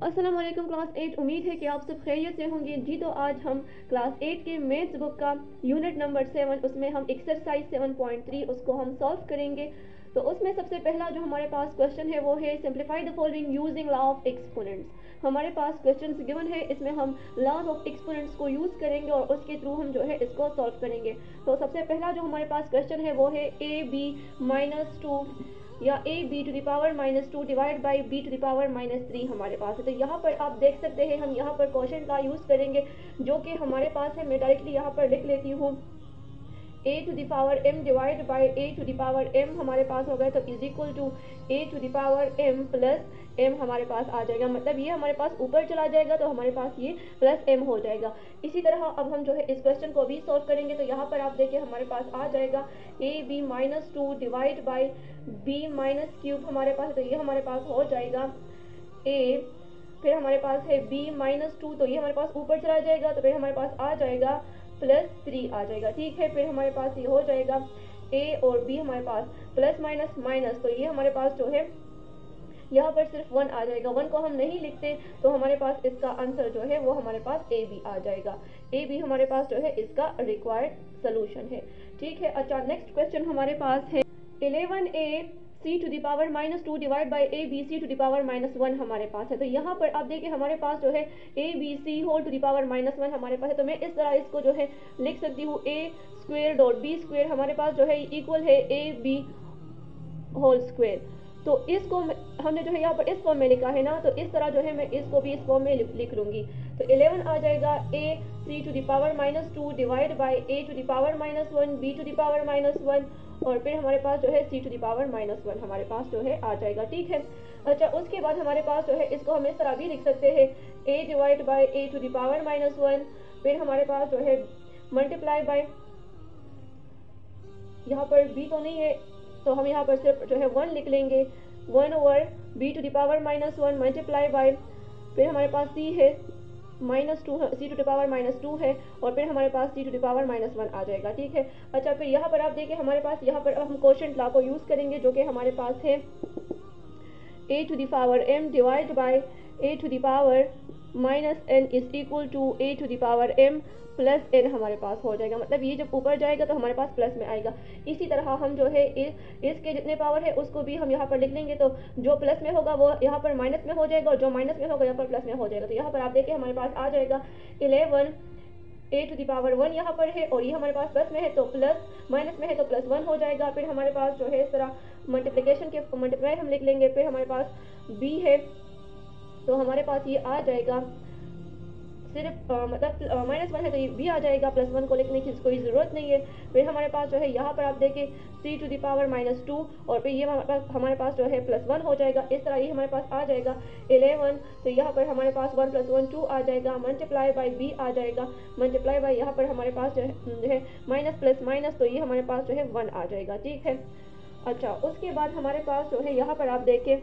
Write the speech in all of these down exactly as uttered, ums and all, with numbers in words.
अस्सलाम वालेकुम class eight. उम्मीद है कि आप सब खैरियत से होंगे जी। तो आज हम क्लास एट के मैथ्स बुक का यूनिट नंबर सेवन, उसमें हम एक्सरसाइज सेवन पॉइंट थ्री उसको हम सॉल्व करेंगे। तो उसमें सबसे पहला जो हमारे पास क्वेश्चन है वो है simplify the following using law of exponents. हमारे पास क्वेश्चन गिवन है, इसमें हम लॉज ऑफ एक्सपोनेंट्स को यूज़ करेंगे और उसके थ्रू हम जो है इसको सॉल्व करेंगे। तो सबसे पहला जो हमारे पास क्वेश्चन है वो है ए बी माइनस टू या A B to the power minus two divide by B to the power minus three हमारे पास है। तो यहाँ पर आप देख सकते हैं हम यहाँ पर क्वेश्चन का यूज़ करेंगे जो कि हमारे पास है। मैं डायरेक्टली यहाँ पर लिख लेती हूँ a to the power m divide by a to the power m हमारे पास हो गया, तो is equal to a to the power m plus m हमारे पास आ जाएगा। मतलब ये हमारे पास ऊपर चला जाएगा तो हमारे पास ये प्लस m हो जाएगा। इसी तरह अब हम जो है इस क्वेश्चन को भी सॉल्व करेंगे। तो यहाँ पर आप देखिए हमारे पास आ जाएगा a b minus two divide by b minus cube हमारे पास, तो ये हमारे पास हो जाएगा a, फिर हमारे पास है b माइनस टू, तो ये हमारे पास ऊपर चला जाएगा तो फिर हमारे पास आ जाएगा प्लस थ्री आ जाएगा। ठीक है, फिर हमारे पास ये हो जाएगा a और b हमारे पास प्लस माइनस माइनस, तो ये हमारे पास जो है यहाँ पर सिर्फ वन आ जाएगा। वन को हम नहीं लिखते तो हमारे पास इसका आंसर जो है वो हमारे पास ए बी आ जाएगा। ए बी हमारे पास जो है इसका रिक्वायर्ड सोल्यूशन है। ठीक है, अच्छा नेक्स्ट क्वेश्चन हमारे पास है eleven A C to the power minus two divide by A B C to the power minus one हमारे पास है। तो यहाँ पर आप देखिए हमारे पास जो है A B C whole to the power minus one हमारे पास है। तो मैं इस तरह इसको जो है लिख सकती हूँ A square dot B square हमारे पास जो है इक्वल है ए बी होल स्क्वेयर। तो इसको हमने जो है यहाँ पर इस फॉर्म में लिखा है ना, तो इस तरह जो है मैं इसको भी इस फॉर्म में लिख लूँगी। तो इलेवन आ जाएगा A C to the power minus two divide by A to the power minus one B to the power minus one और फिर हमारे पास जो है C to the power minus one हमारे पास जो है आ जाएगा। ठीक है, अच्छा उसके बाद हमारे पास जो है इसको हम इस तरह भी लिख सकते हैं A divide by A to the power minus one, फिर हमारे पास जो है मल्टीप्लाई बाई, यहाँ पर बी तो नहीं है तो हम यहाँ पर सिर्फ जो है वन लिख लेंगे, one over B to the power minus one multiply by, फिर हमारे पास सी है minus two, C to the power minus two है और फिर हमारे पास C to the power minus one आ जाएगा। ठीक है, अच्छा फिर यहाँ पर आप देखिए हमारे पास यहाँ पर हम कोशेंट लॉ को यूज़ करेंगे जो कि हमारे पास है ए to the power m divide by A to the power minus N is equal to A to the power m plus N हमारे पास हो जाएगा। मतलब ये जब ऊपर जाएगा तो हमारे पास प्लस में आएगा। इसी तरह हम जो है इस इसके जितने पावर है उसको भी हम यहाँ पर लिख लेंगे, तो जो प्लस में होगा वो यहाँ पर माइनस में हो जाएगा और जो माइनस में होगा यहाँ पर प्लस में हो जाएगा। तो यहाँ पर आप देखिए हमारे पास आ जाएगा eleven A to the power one यहाँ पर है और ये हमारे पास प्लस में है तो प्लस, माइनस में है तो प्लस वन हो जाएगा। फिर हमारे पास जो है इस तरह मल्टीप्लिकेशन के मल्टीप्लाई हम लिख लेंगे, फिर हमारे पास बी है तो हमारे पास ये आ जाएगा सिर्फ आ, मतलब माइनस वन है तो ये भी आ जाएगा, प्लस वन को लिखने की कोई ज़रूरत नहीं है। फिर हमारे पास जो है यहाँ पर आप देखें C to the power minus two और फिर ये हमारे पास हमारे पास जो है प्लस वन हो जाएगा। इस तरह ये हमारे पास आ जाएगा इलेवन, तो यहाँ पर हमारे पास वन प्लस वन टू आ जाएगा, मल्टीप्लाई बाई बी आ जाएगा, मल्टीप्लाई बाई यहाँ पर हमारे पास जो है जो है माइनस प्लस माइनस, तो ये हमारे पास जो है वन आ जाएगा। ठीक है, अच्छा उसके बाद हमारे पास जो है यहाँ पर आप देखें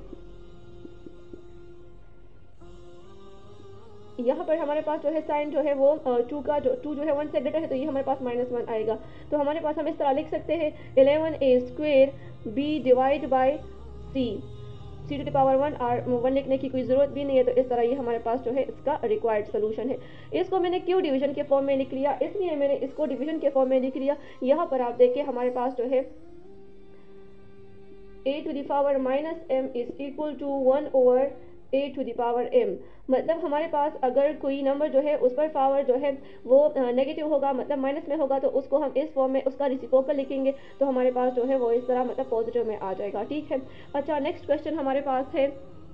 यहाँ पर हमारे पास जो है साइन जो है वो टू का जो टू जो है वन से ग्रेटर है तो ये हमारे पास माइनस वन आएगा। तो हमारे पास हम इस तरह लिख सकते हैं eleven A square B divide by C, C to the power one और वन लिखने की कोई ज़रूरत भी नहीं है। तो इस तरह ये हमारे पास जो है इसका रिक्वायर्ड सोल्यूशन है। इसको मैंने क्यों डिवीजन के फॉर्म में लिख लिया, इसलिए मैंने इसको डिवीजन के फॉर्म में लिख लिया। यहाँ पर आप देखिए हमारे पास जो है ए to the power minus M is equal to one over A to the power m। मतलब हमारे पास अगर कोई नंबर जो है उस पर पावर जो है वो नेगेटिव होगा, मतलब माइनस में होगा, तो उसको हम इस फॉर्म में उसका रेसिप्रोकल लिखेंगे तो हमारे पास जो है वो इस तरह मतलब पॉजिटिव में आ जाएगा। ठीक है, अच्छा नेक्स्ट क्वेश्चन हमारे पास है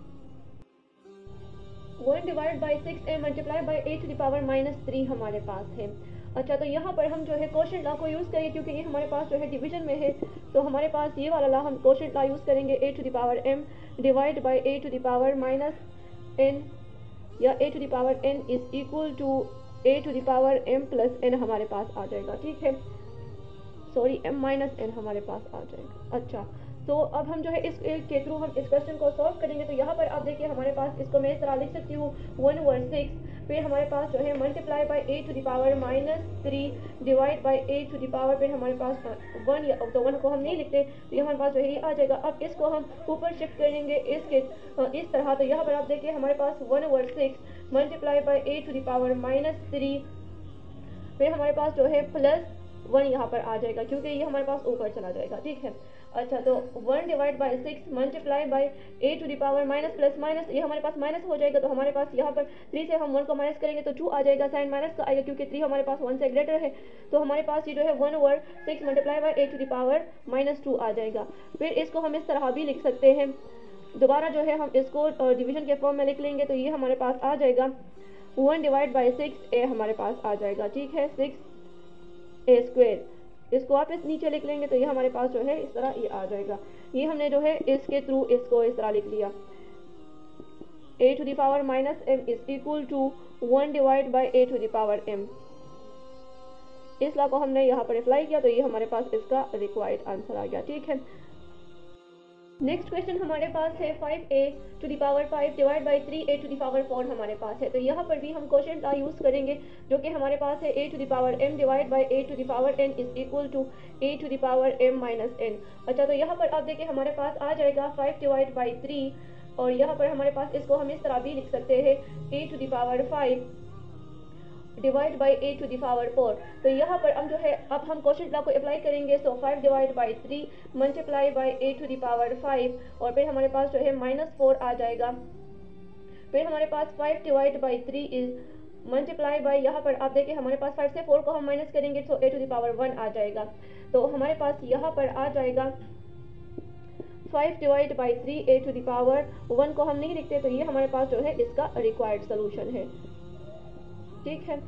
one divide by six A multiply by A to the power minus three हमारे पास है। अच्छा तो यहाँ पर हम जो है कोशेंट लॉ को यूज़ करेंगे क्योंकि ये हमारे पास जो है डिवीजन में है, तो हमारे पास ये वाला लॉ हम कोशेंट लॉ यूज़ करेंगे ए to the power m divide by A to the power minus n या A to the power n is equal to A to the power m plus n हमारे पास आ जाएगा। ठीक है, sorry m minus n हमारे पास आ जाएगा। अच्छा तो अब हम जो है इस के थ्रू हम इस क्वेश्चन को सॉल्व करेंगे। तो यहाँ पर आप देखिए हमारे पास इसको मैं इस तरह लिख सकती हूँ वन ओवर सिक्स, फिर हमारे पास जो है multiply by A to the power minus three divide by A to the power, फिर हमारे पास वन, तो वन को हम नहीं लिखते तो ये हमारे पास जो है ये आ जाएगा। अब इसको हम ऊपर शिफ्ट करेंगे इसके इस तरह, तो यहाँ पर आप देखिए हमारे पास one over six multiply by A to the power minus three, फिर हमारे पास जो है प्लस वन यहाँ पर आ जाएगा क्योंकि ये हमारे पास ऊपर चला जाएगा, ठीक है। अच्छा, तो one divide by six multiply by A to the power minus plus minus, ये हमारे पास माइनस हो जाएगा, तो हमारे पास यहाँ पर थ्री से हम वन को माइनस करेंगे तो टू आ जाएगा, साइन माइनस का आएगा क्योंकि थ्री हमारे पास वन से ग्रेटर है। तो हमारे पास ये जो है one over six multiply by A to the power minus two आ जाएगा। फिर इसको हम इस तरह भी लिख सकते हैं, दोबारा जो है हम इसको डिवीजन के फॉर्म में लिख लेंगे, तो ये हमारे पास आ जाएगा one divide by six a हमारे पास आ जाएगा, ठीक है, सिक्स ए स्क्वेयर। इसको आप इस नीचे लिख लेंगे तो ये हमारे पास जो है इस तरह ये आ जाएगा। ये हमने जो है इसके थ्रू इसको इस तरह लिख लिया, a to the power minus M is equal to one divide by A to the power m. इस लॉ को हमने यहाँ पर अप्लाई किया तो ये हमारे पास इसका रिक्वायर्ड आंसर आ गया, ठीक है। नेक्स्ट क्वेश्चन हमारे पास है five a to the power five divide by three a to the power four हमारे पास है। तो यहाँ पर भी हम क्वेश्चन लॉ यूज करेंगे जो कि हमारे पास है ए to the power m divide by A to the power n is equal to A to the power m minus n. अच्छा, तो यहाँ पर आप देखिए हमारे पास आ जाएगा फाइव डिवाइड बाई थ्री, और यहाँ पर हमारे पास इसको हम इस तरह भी लिख सकते हैं a to the power five divide by A to the power four. तो यहाँ पर हम जो है अब हम क्वेश्चन लॉ को अप्लाई करेंगे, so five divide by three multiply by A to the power five, और फिर हमारे पास जो है माइनस फोर आ जाएगा। फिर हमारे पास five divide by three is multiply by, यहाँ पर आप देखिए हमारे पास फाइव से फोर को हम माइनस करेंगे तो a to the power one आ जाएगा। तो हमारे पास यहाँ पर आ जाएगा five divide by three a to the power one को हम नहीं लिखते, तो ये हमारे पास जो है इसका रिक्वायर्ड सोल्यूशन है, ठीक है।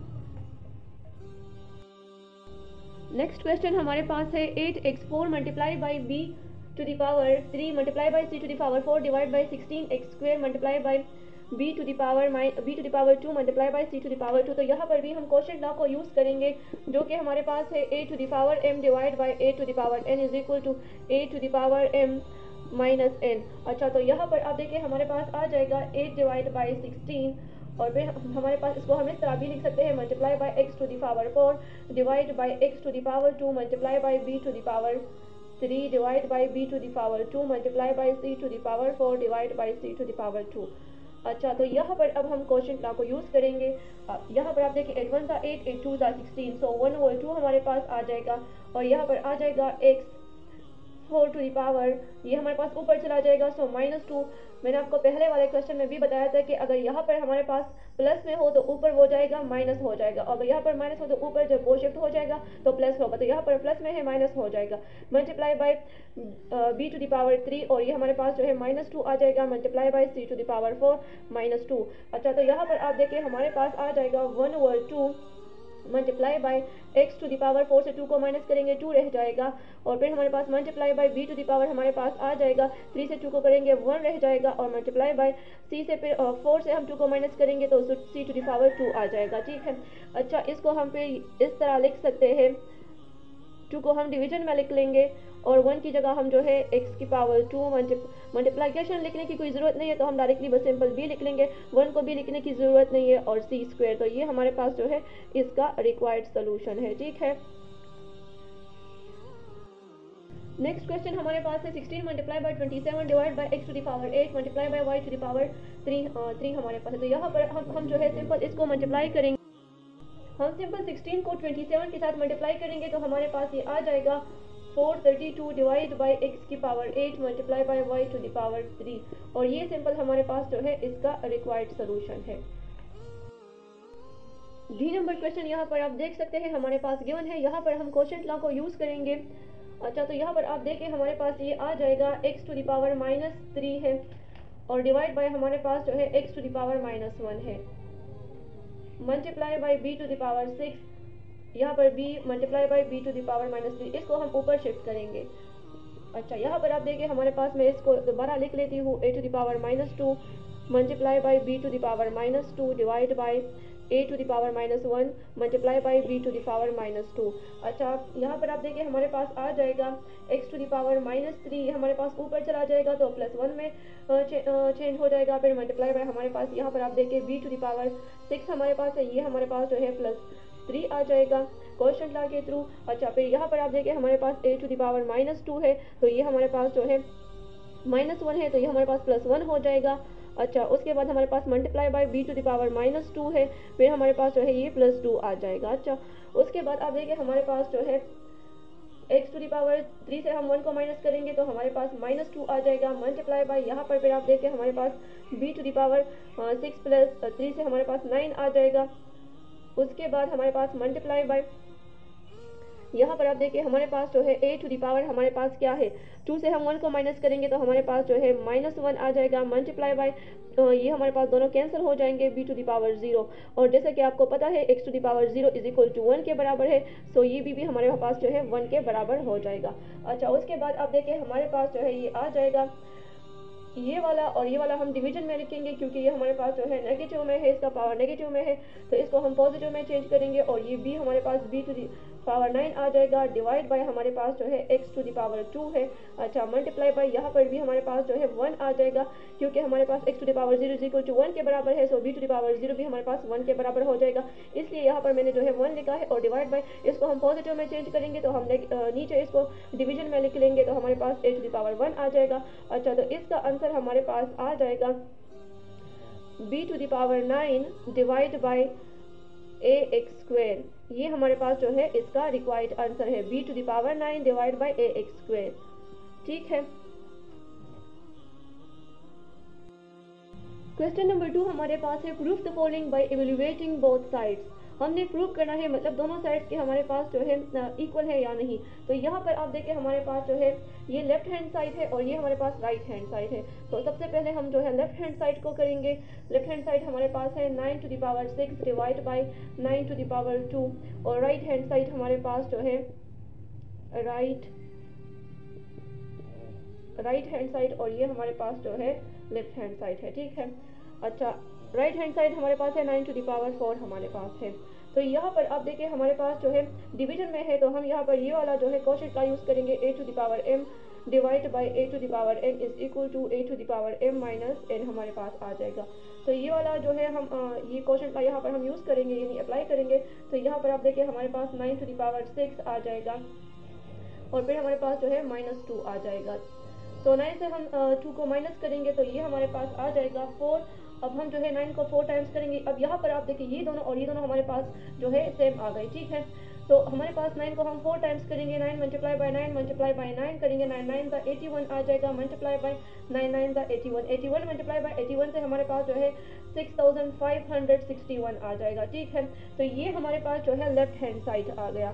नेक्स्ट क्वेश्चन हमारे पास है eight x four multiply by B to the power three multiply by c to the power four divide by sixteen x square multiply by B to the power b to the power two multiply by c to the power two. तो यहाँ पर भी हम question law को use करेंगे जो कि हमारे पास है ए to the power m divide by A to the power n is equal to A to the power m minus n. अच्छा, तो यहाँ पर आप देखिए हमारे पास आ जाएगा एट डिवाइड बाई सिक्सटीन, और फिर हमारे पास इसको हम इस तरह भी लिख सकते हैं multiply by x to the power four divide by x to the power two multiply by B to the power three divide by B to the power two multiply by c to the power four divide by c to the power two. अच्छा, तो यहाँ पर अब हम question law को use करेंगे। यहाँ पर आप देखिए एट वन था एट, एट टू था sixteen, so one over two हमारे पास आ जाएगा, और यहाँ पर आ जाएगा x four to the power, ये हमारे पास ऊपर चला जाएगा, सो माइनस टू। मैंने आपको पहले वाले क्वेश्चन में भी बताया था कि अगर यहाँ पर हमारे पास प्लस में हो तो ऊपर वो जाएगा माइनस हो जाएगा, और अगर यहाँ पर माइनस हो तो ऊपर जब वो शिफ्ट हो जाएगा तो प्लस होगा, तो यहाँ पर प्लस में है माइनस हो जाएगा, multiply by B to the power three, और ये हमारे पास जो है माइनस टू आ जाएगा, multiply by c to the power four minus two. अच्छा, तो यहाँ पर आप देखिए हमारे पास आ जाएगा one over two multiply by x to the power four से टू को माइनस करेंगे टू रह जाएगा, और फिर हमारे पास multiply by B to the power हमारे पास आ जाएगा, थ्री से टू को करेंगे वन रह जाएगा, और मल्टीप्लाई बाई सी से फिर फोर से हम टू को माइनस करेंगे तो c to the power two आ जाएगा, ठीक है। अच्छा, इसको हम फिर इस तरह लिख सकते हैं, टू को हम डिवीजन में लिख लेंगे, और वन की जगह हम जो है एक्स की पावर टू मल्टीप्लिकेशन लिखने की कोई ज़रूरत नहीं है, तो हम डायरेक्टली बस सिंपल बी लिख लेंगे, वन को भी लिखने की ज़रूरत नहीं है, और सी स्क्वायर। तो ये हमारे पास जो है इसका रिक्वायर्ड सोल्यूशन है, ठीक है। नेक्स्ट क्वेश्चन हमारे पास है sixteen multiply by twenty seven divide by x to the power eight multiply by y to the power three three हमारे पास है। तो यहाँ पर हम हम जो है सिंपल इसको मल्टीप्लाई करेंगे, हम सिंपल सिक्सटीन को ट्वेंटी सेवन के साथ मल्टीप्लाई करेंगे तो हमारे पास ये आ जाएगा four thirty two divide by x की power eight multiply by y to the power three, और ये सिंपल हमारे पास जो है इसका रिक्वायर्ड सोल्यूशन है। डी नंबर क्वेश्चन यहाँ पर आप देख सकते हैं हमारे पास गिवन है, यहाँ पर हम क्वेश्चन लॉ को यूज करेंगे। अच्छा, तो यहाँ पर आप देखें हमारे पास ये आ जाएगा x to the power minus three है, और डिवाइड बाई हमारे पास जो है x to the power minus one है, multiply by B to the power six, यहाँ पर b multiply by B to the power minus three, इसको हम ऊपर शिफ्ट करेंगे। अच्छा, यहाँ पर आप देखिए हमारे पास मैं इसको दोबारा लिख लेती हूँ, a to the power minus two multiply by B to the power minus two divide by A to the power minus one multiply by B to the power minus two. अच्छा यहाँ पर आप देखिए हमारे पास आ जाएगा x to the power minus three, हमारे पास ऊपर चला जाएगा तो प्लस वन में चे, चेंज हो जाएगा, फिर मल्टीप्लाई बाई हमारे पास यहाँ पर आप देखिए b to the power six हमारे पास है, ये हमारे पास जो है प्लस थ्री आ जाएगा क्वेश्चन लॉ के थ्रू। अच्छा फिर यहाँ पर आप देखिए हमारे पास a to the power minus two है, तो ये हमारे पास जो है माइनस वन है, तो ये हमारे पास प्लस वन हो जाएगा। अच्छा उसके बाद हमारे पास multiply by b to the power minus two है, फिर हमारे पास जो है ये प्लस टू आ जाएगा। अच्छा उसके बाद आप देखिए हमारे पास जो है x to the power three से हम वन को माइनस करेंगे तो हमारे पास माइनस टू आ जाएगा, मल्टीप्लाई बाय यहाँ पर फिर आप देखिए हमारे पास b to the power six plus three से हमारे पास नाइन आ जाएगा। उसके बाद हमारे पास मल्टीप्लाई बाय यहाँ पर आप देखिए हमारे पास जो है ए टू द पावर हमारे पास क्या है, टू से हम वन को माइनस करेंगे तो हमारे पास जो है माइनस वन आ जाएगा, मल्टीप्लाई बाय ये हमारे पास दोनों कैंसिल हो जाएंगे b to the power zero. और जैसे कि आपको पता है x to the power zero is equal to one के बराबर है, सो ये भी, भी हमारे पास जो है वन के बराबर हो जाएगा। अच्छा उसके बाद आप देखिए हमारे पास जो है ये आ जाएगा ये वाला, और ये वाला हम डिवीजन में लिखेंगे क्योंकि ये हमारे पास जो है नेगेटिव में है, इसका पावर नेगेटिव में है, तो इसको हम पॉजिटिव में चेंज करेंगे और ये बी हमारे पास b to the power nine आ जाएगा, डिवाइड बाय हमारे पास जो है x to the power two है। अच्छा मल्टीप्लाई बाय यहाँ पर भी हमारे पास जो है वन आ जाएगा क्योंकि हमारे पास x to the power zero is equal to one के बराबर है, so b to the power zero भी हमारे पास वन के बराबर हो जाएगा, इसलिए यहाँ पर मैंने जो है वन लिखा है। और डिवाइड बाय इसको हम पॉजिटिव में चेंज करेंगे तो हम नीचे इसको डिवीजन में लिख लेंगे तो हमारे पास a to the power one आ जाएगा। अच्छा तो इसका आंसर हमारे पास आ जाएगा b to the power nine divide by a x square, ये हमारे पास जो है इसका रिक्वायर्ड आंसर है b to the power nine divide by a x square. ठीक है, क्वेश्चन नंबर टू हमारे पास है proof the following by evaluating both sides. हमने प्रूव करना है मतलब दोनों साइड्स के हमारे पास जो है इक्वल है या नहीं। तो यहाँ पर आप देखिए हमारे पास जो है ये लेफ्ट हैंड साइड है और ये हमारे पास राइट हैंड साइड है। तो सबसे पहले हम जो है लेफ्ट हैंड साइड को करेंगे। लेफ्ट हैंड साइड हमारे पास है nine to the power six divide by nine to the power two, और राइट हैंड साइड हमारे पास जो है राइट राइट हैंड साइड और ये हमारे पास जो है लेफ्ट हैंड साइड है। ठीक है, अच्छा राइट हैंड साइड हमारे पास है nine to the power four हमारे पास है। तो यहाँ पर आप देखिए हमारे पास जो है डिवीजन में है, तो हम यहाँ पर ये वाला जो है क्वोशिएंट का यूज करेंगे, ए to the power m divide by A to the power n is equal to A to the power m minus n हमारे पास आ जाएगा। तो ये वाला जो है हम आ, ये क्वोशिएंट का यहाँ पर हम यूज करेंगे यानी अप्लाई करेंगे। तो यहाँ पर आप देखिए हमारे पास nine to the power six आ जाएगा और फिर हमारे पास जो है माइनस टू आ जाएगा। तो नाइन से हम टू को माइनस करेंगे तो ये हमारे पास आ जाएगा फोर। अब हम जो है नाइन को फोर टाइम्स करेंगे। अब यहाँ पर आप देखिए ये दोनों और ये दोनों हमारे पास जो है सेम आ गए। ठीक है, तो हमारे पास नाइन को हम फोर टाइम्स करेंगे, nine multiply by nine multiply by nine करेंगे, नाइन नाइन का एटी वन आ जाएगा, मल्टीप्लाई बाय नाइन नाइन का eighty one, eighty one multiply by eighty one से हमारे पास जो है six thousand five hundred sixty one आ जाएगा। ठीक है, तो ये हमारे पास जो है लेफ्ट हैंड साइड आ गया,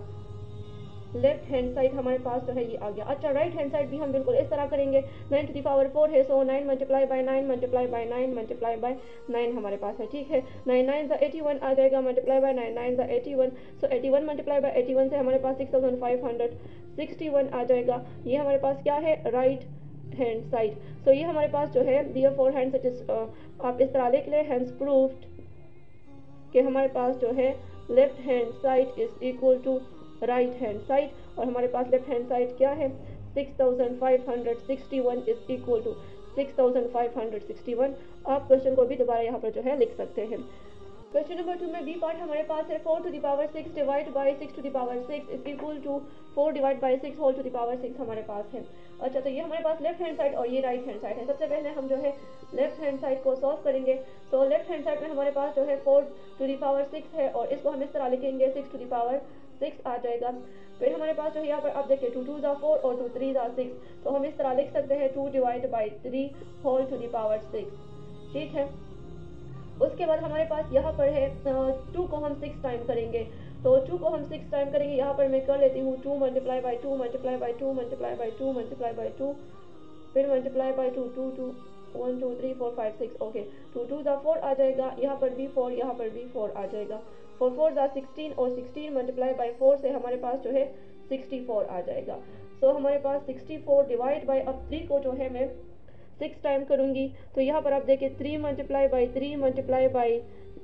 लेफ्ट हैंड साइड हमारे पास जो है ये आ गया। अच्छा राइट हैंड साइड भी हम बिल्कुल इस तरह करेंगे, nine to the power four है, so nine multiply by nine multiply by nine multiply by nine हमारे पास है। ठीक है, नाइन नाइन का एटी वन आ जाएगा, मल्टीप्लाई बाय नाइन नाइन का eighty one, so eighty one multiply by eighty one से हमारे पास six thousand five hundred sixty one आ जाएगा। ये हमारे पास क्या है, राइट हैंड साइड। सो ये हमारे पास जो है देयरफॉर हैंड इट इज आप इस तरह लिख ले, हैंस प्रूव्ड कि हमारे पास जो है left hand side is equal to right hand side, और हमारे पास लेफ्ट हैंड साइड क्या है, six thousand five hundred sixty one is equal to six thousand five hundred sixty one. आप क्वेश्चन को भी दोबारा यहाँ पर जो है लिख सकते हैं। क्वेश्चन नंबर टू में बी पार्ट हमारे पास है four to the power six divide by six to the power six is equal to four divide by six whole to the power six हमारे पास है। अच्छा तो ये हमारे पास लेफ्ट हैंड साइड और ये राइट हैंड साइड है। सबसे पहले हम जो है लेफ्ट हैंड साइड को सॉल्व करेंगे। सो लेफ्ट हैंड साइड में हमारे पास जो है four to the power six है और इसको हम इस तरह लिखेंगे, six to the power six आ जाएगा। फिर हमारे पास जो है यहाँ पर आप देखिए टू टू ज़ा फोर और टू थ्री ज़ा सिक्स, तो हम इस तरह लिख सकते हैं two divide by three whole to the power six. ठीक है, उसके बाद हमारे पास यहाँ पर है टू को हम सिक्स टाइम करेंगे, तो टू को हम सिक्स टाइम करेंगे। यहाँ पर मैं कर लेती हूँ two multiply by two multiply by two multiply by two multiply by two, फिर multiply by two, two two one two three four five six, okay two two ज़ा फोर आ जाएगा, यहाँ पर भी फोर, यहाँ पर भी फोर आ जाएगा, फोर फोर ज़ा सिक्सटीन और सिक्सटीन मल्टीप्लाई बाई फोर से हमारे पास जो है सिक्सटी फोर आ जाएगा। सो so, हमारे पास सिक्सटी फोर डिवाइड बाई, अब थ्री को जो है मैं सिक्स टाइम करूँगी, तो यहाँ पर आप देखिए three multiply by three multiply by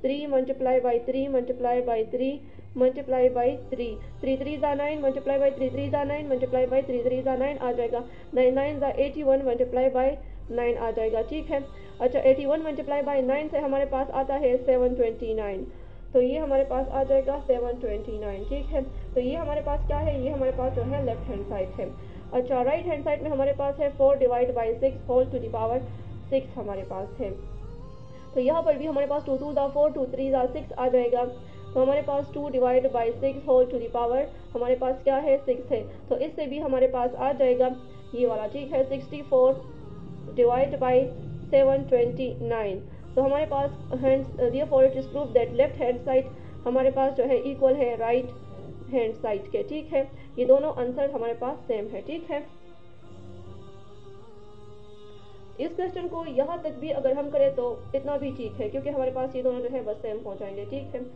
three multiply by three multiply by three multiply by three, three three ज़ा nine multiply by three three ज़ा nine multiply by three three ज़ा नाइन आ जाएगा, नाइन नाइन ज़ा eighty one multiply by nine आ जाएगा, ठीक है। अच्छा eighty one multiply by nine से हमारे पास आता है सेवन ट्वेंटी नाइन, तो ये हमारे पास आ जाएगा सेवन ट्वेंटी नाइन, ठीक है। तो ये हमारे पास क्या है, ये हमारे पास जो है लेफ्ट हैंड साइड है। अच्छा राइट हैंड साइड में हमारे पास है four divide by six whole to the power six हमारे पास है। तो यहाँ पर भी हमारे पास टू टू ज़ा फोर, टू थ्री ज़ा सिक्स आ जाएगा। तो हमारे पास two divide by six whole to the power हमारे पास क्या है, सिक्स है। तो इससे भी हमारे पास आ जाएगा ये वाला, ठीक है, sixty four divide by seven twenty nine. तो हमारे पास hand therefore it is prove that left hand side हमारे पास जो है इक्वल है राइट हैंड साइड के, ठीक है। ये दोनों आंसर हमारे पास सेम है, ठीक है। इस क्वेश्चन को यहाँ तक भी अगर हम करें तो इतना भी ठीक है, क्योंकि हमारे पास ये दोनों जो है बस सेम हो जाएंगे, ठीक है।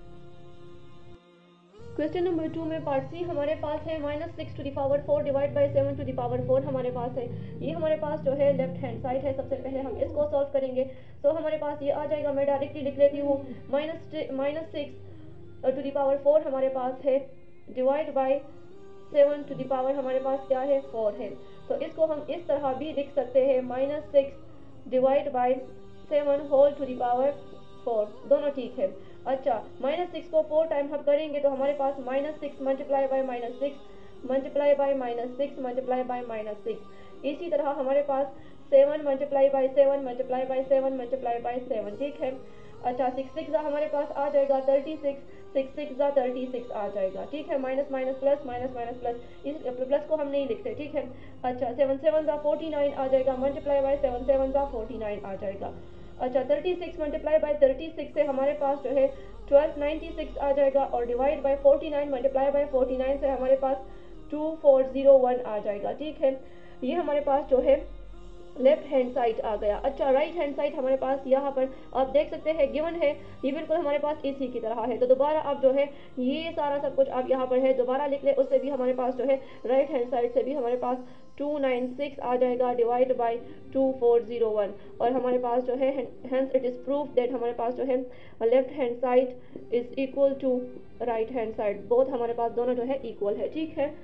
क्वेश्चन नंबर टू में पार्ट सी हमारे पास है minus six to the power four divide by seven to the power four हमारे पास है। ये हमारे पास जो है लेफ्ट हैंड साइड है। सबसे पहले हम इसको सॉल्व करेंगे, तो हमारे पास ये आ जाएगा, मैं डायरेक्टली लिख लेती हूँ, minus minus six to the power four हमारे पास है divide by seven to the power हमारे पास क्या है, फोर है। तो इसको हम इस तरह भी लिख सकते हैं, minus six divide by seven whole to the power four, दोनों ठीक है। अच्छा माइनस सिक्स को फोर टाइम हम करेंगे तो हमारे पास minus six multiply by minus six multiply by minus six multiply by minus six. इसी तरह हमारे पास seven multiply by seven multiply by seven multiply by seven, ठीक है। अच्छा सिक्स सिक्स हमारे पास आ जाएगा थर्टी सिक्स, सिक्स सिक्स जा थर्टी सिक्स आ जाएगा, ठीक है। Minus minus plus minus minus plus, इस प्लस को हम नहीं लिखते, ठीक है। अच्छा सेवन सेवन जा फोर्टी नाइन आ जाएगा, मल्टीप्लाई बाई सेवन सेवन जा फोर्टी नाइन आ जाएगा। अच्छा thirty six multiply by thirty six से हमारे पास जो है ट्वेल्व नाइन्टी सिक्स आ जाएगा, और divide by forty nine multiply by forty nine से हमारे पास टू फोर ज़ीरो वन आ जाएगा, ठीक है। ये हमारे पास जो है लेफ्ट हैंड साइड आ गया। अच्छा राइट हैंड साइड हमारे पास यहाँ पर आप देख सकते हैं गिवन है, ये बिल्कुल हमारे पास इसी की तरह है। तो दोबारा आप जो है ये सारा सब कुछ आप यहाँ पर है दोबारा लिख ले, उससे भी हमारे पास जो है राइट हैंड साइड से भी हमारे पास टू नाइन सिक्स आ जाएगा divide by two four zero one, और हमारे पास जो है hence it is proof that हमारे पास जो है left hand side is equal to right hand side, both हमारे पास दोनों जो है इक्वल है, ठीक है।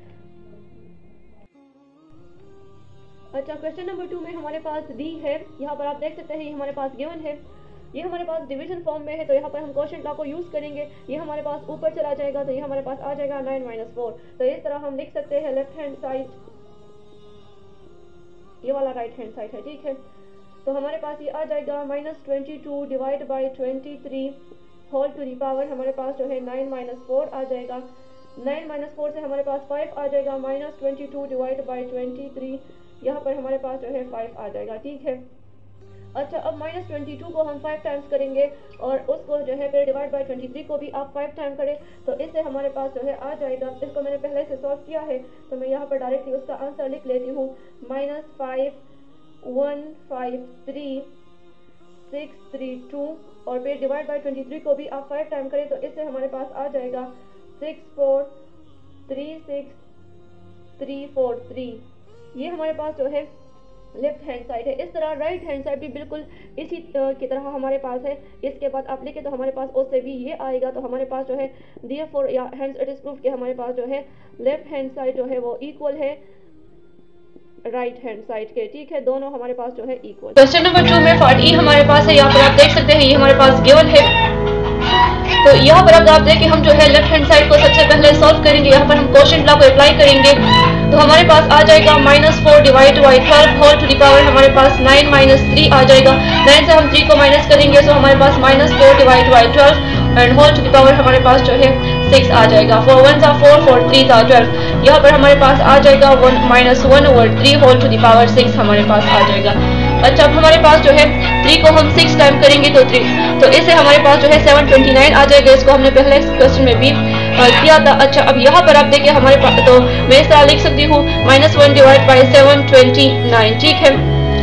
अच्छा क्वेश्चन नंबर टू में हमारे पास दी है, यहाँ पर आप देख सकते हैं ये हमारे पास गिवन है, ये हमारे पास डिवीजन फॉर्म में है। तो यहाँ पर हम क्वोशिएंट लॉ को यूज़ करेंगे, ये हमारे पास ऊपर चला जाएगा, तो ये हमारे पास आ जाएगा नाइन माइनस फोर। तो इस तरह हम लिख सकते हैं लेफ्ट हैंड साइड, ये वाला राइट हैंड साइड है, ठीक है। तो हमारे पास ये आ जाएगा minus twenty two divide by twenty three whole to the power हमारे पास जो है नाइन माइनस फोर आ जाएगा। नाइन माइनस फोर से हमारे पास फाइव आ जाएगा, minus twenty two divide by twenty three, यहाँ पर हमारे पास जो है फाइव आ जाएगा, ठीक है। अच्छा अब माइनस ट्वेंटी टू को हम फाइव टाइम्स करेंगे, और उसको जो है फिर डिवाइड बाई ट्वेंटी थ्री को भी आप फाइव टाइम करें, तो इससे हमारे पास जो है आ जाएगा, इसको मैंने पहले से सॉल्व किया है तो मैं यहाँ पर डायरेक्टली उसका आंसर लिख लेती हूँ, minus five one five three six three two, और फिर डिवाइड बाई ट्वेंटी थ्री को भी आप फाइव टाइम करें तो इससे हमारे पास आ जाएगा six four three six three four three. ये हमारे पास जो है लेफ्ट हैंड साइड है। इस तरह राइट हैंड साइड भी बिल्कुल इसी की तरह हमारे पास है। इसके बाद आप लिखे तो हमारे पास उससे भी ये आएगा, तो हमारे पास जो है देयरफॉर या हैंड्स इट इज प्रूफ कि हमारे पास जो है लेफ्ट हैंड साइड जो है वो इक्वल है राइट हैंड साइड के, ठीक है। दोनों हमारे पास जो है इक्वल। क्वेश्चन नंबर टू में पार्ट ई हमारे पास है, यहाँ पर आप देख सकते हैं ये हमारे पास गिवन है। तो यहाँ पर अब आप देखें हम जो है लेफ्ट हैंड साइड को सबसे पहले सॉल्व करेंगे, यहाँ पर हम क्वोशिएंट लॉ को अप्लाई करेंगे, तो हमारे पास आ जाएगा minus four divide by twelve whole to the power हमारे पास नाइन माइनस थ्री आ जाएगा। नाइन से हम थ्री को माइनस करेंगे तो हमारे पास minus four divide by twelve and whole to the power हमारे पास जो है सिक्स आ जाएगा। फोर वन सा फोर, फोर थ्री सा ट्वेल्व, यहाँ पर हमारे पास आ जाएगा one minus one over three whole to the power six हमारे पास आ जाएगा। अच्छा अब हमारे पास जो है थ्री को हम सिक्स टाइम करेंगे तो थ्री, तो इससे हमारे पास जो है सेवन ट्वेंटी नाइन आ जाएगा। इसको हमने पहले क्वेश्चन में भी किया था। अच्छा अब यहाँ पर आप देखिए हमारे पास, तो मैं इस तरह लिख सकती हूँ minus one divide by seven twenty nine, ठीक है।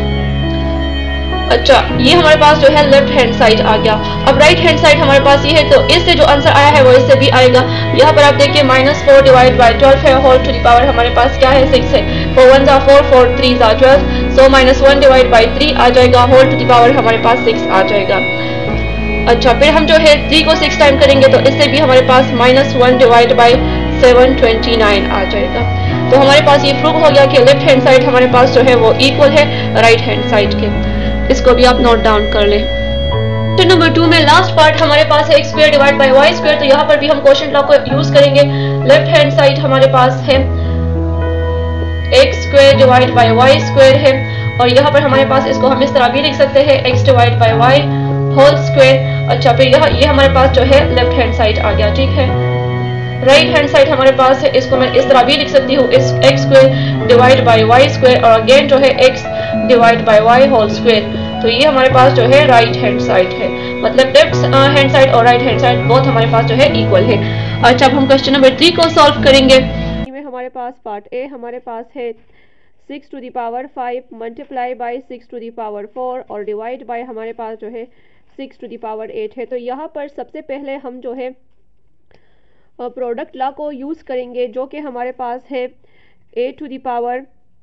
अच्छा ये हमारे पास जो है लेफ्ट हैंड साइड आ गया। अब राइट हैंड साइड हमारे पास ये है, तो इससे जो आंसर आया है वो इससे भी आएगा। यहाँ पर आप देखिए minus four divide by twelve है होल टू दी पावर हमारे पास क्या है सिक्स है। फोर वन जा फोर, फोर थ्री जा twelve, so minus one divide by three आ जाएगा होल टू दी पावर हमारे पास सिक्स आ जाएगा। अच्छा, फिर हम जो है थ्री को सिक्स टाइम करेंगे तो इससे भी हमारे पास minus one divide by seven twenty nine आ जाएगा। तो हमारे पास ये प्रूव हो गया कि लेफ्ट हैंड साइड हमारे पास जो है वो इक्वल है राइट हैंड साइड के। इसको भी आप नोट डाउन कर लें। क्वेश्चन नंबर टू में लास्ट पार्ट हमारे पास है X square divide by Y square. तो यहाँ पर भी हम क्वेश्चन लॉ को यूज करेंगे। लेफ्ट हैंड साइड हमारे पास है X square divide by Y square है, और यहाँ पर हमारे पास इसको हम इस तरह भी लिख सकते हैं X divide by Y whole square. अच्छा, फिर यह ये हमारे पास जो है लेफ्ट हैंड साइड आ गया, ठीक है। राइट हैंड साइड हमारे पास है, इसको मैं इस तरह भी लिख सकती हूँ X square divide by Y square, और अगेन जो है X divide by Y whole square. तो ये हमारे पास जो है राइट हैंड साइड है, मतलब लेफ्ट हैंड साइड और राइट हैंड साइड बोथ हमारे पास जो है इक्वल है। अच्छा, अब हम क्वेश्चन नंबर थ्री को सॉल्व करेंगे। में हमारे पास पार्ट ए हमारे पास है six to the power five multiply by six to the power four और डिवाइड बाई हमारे पास जो है six to the power eight है। तो यहाँ पर सबसे पहले हम जो है प्रोडक्ट लॉ को यूज़ करेंगे, जो कि हमारे पास है ए to the power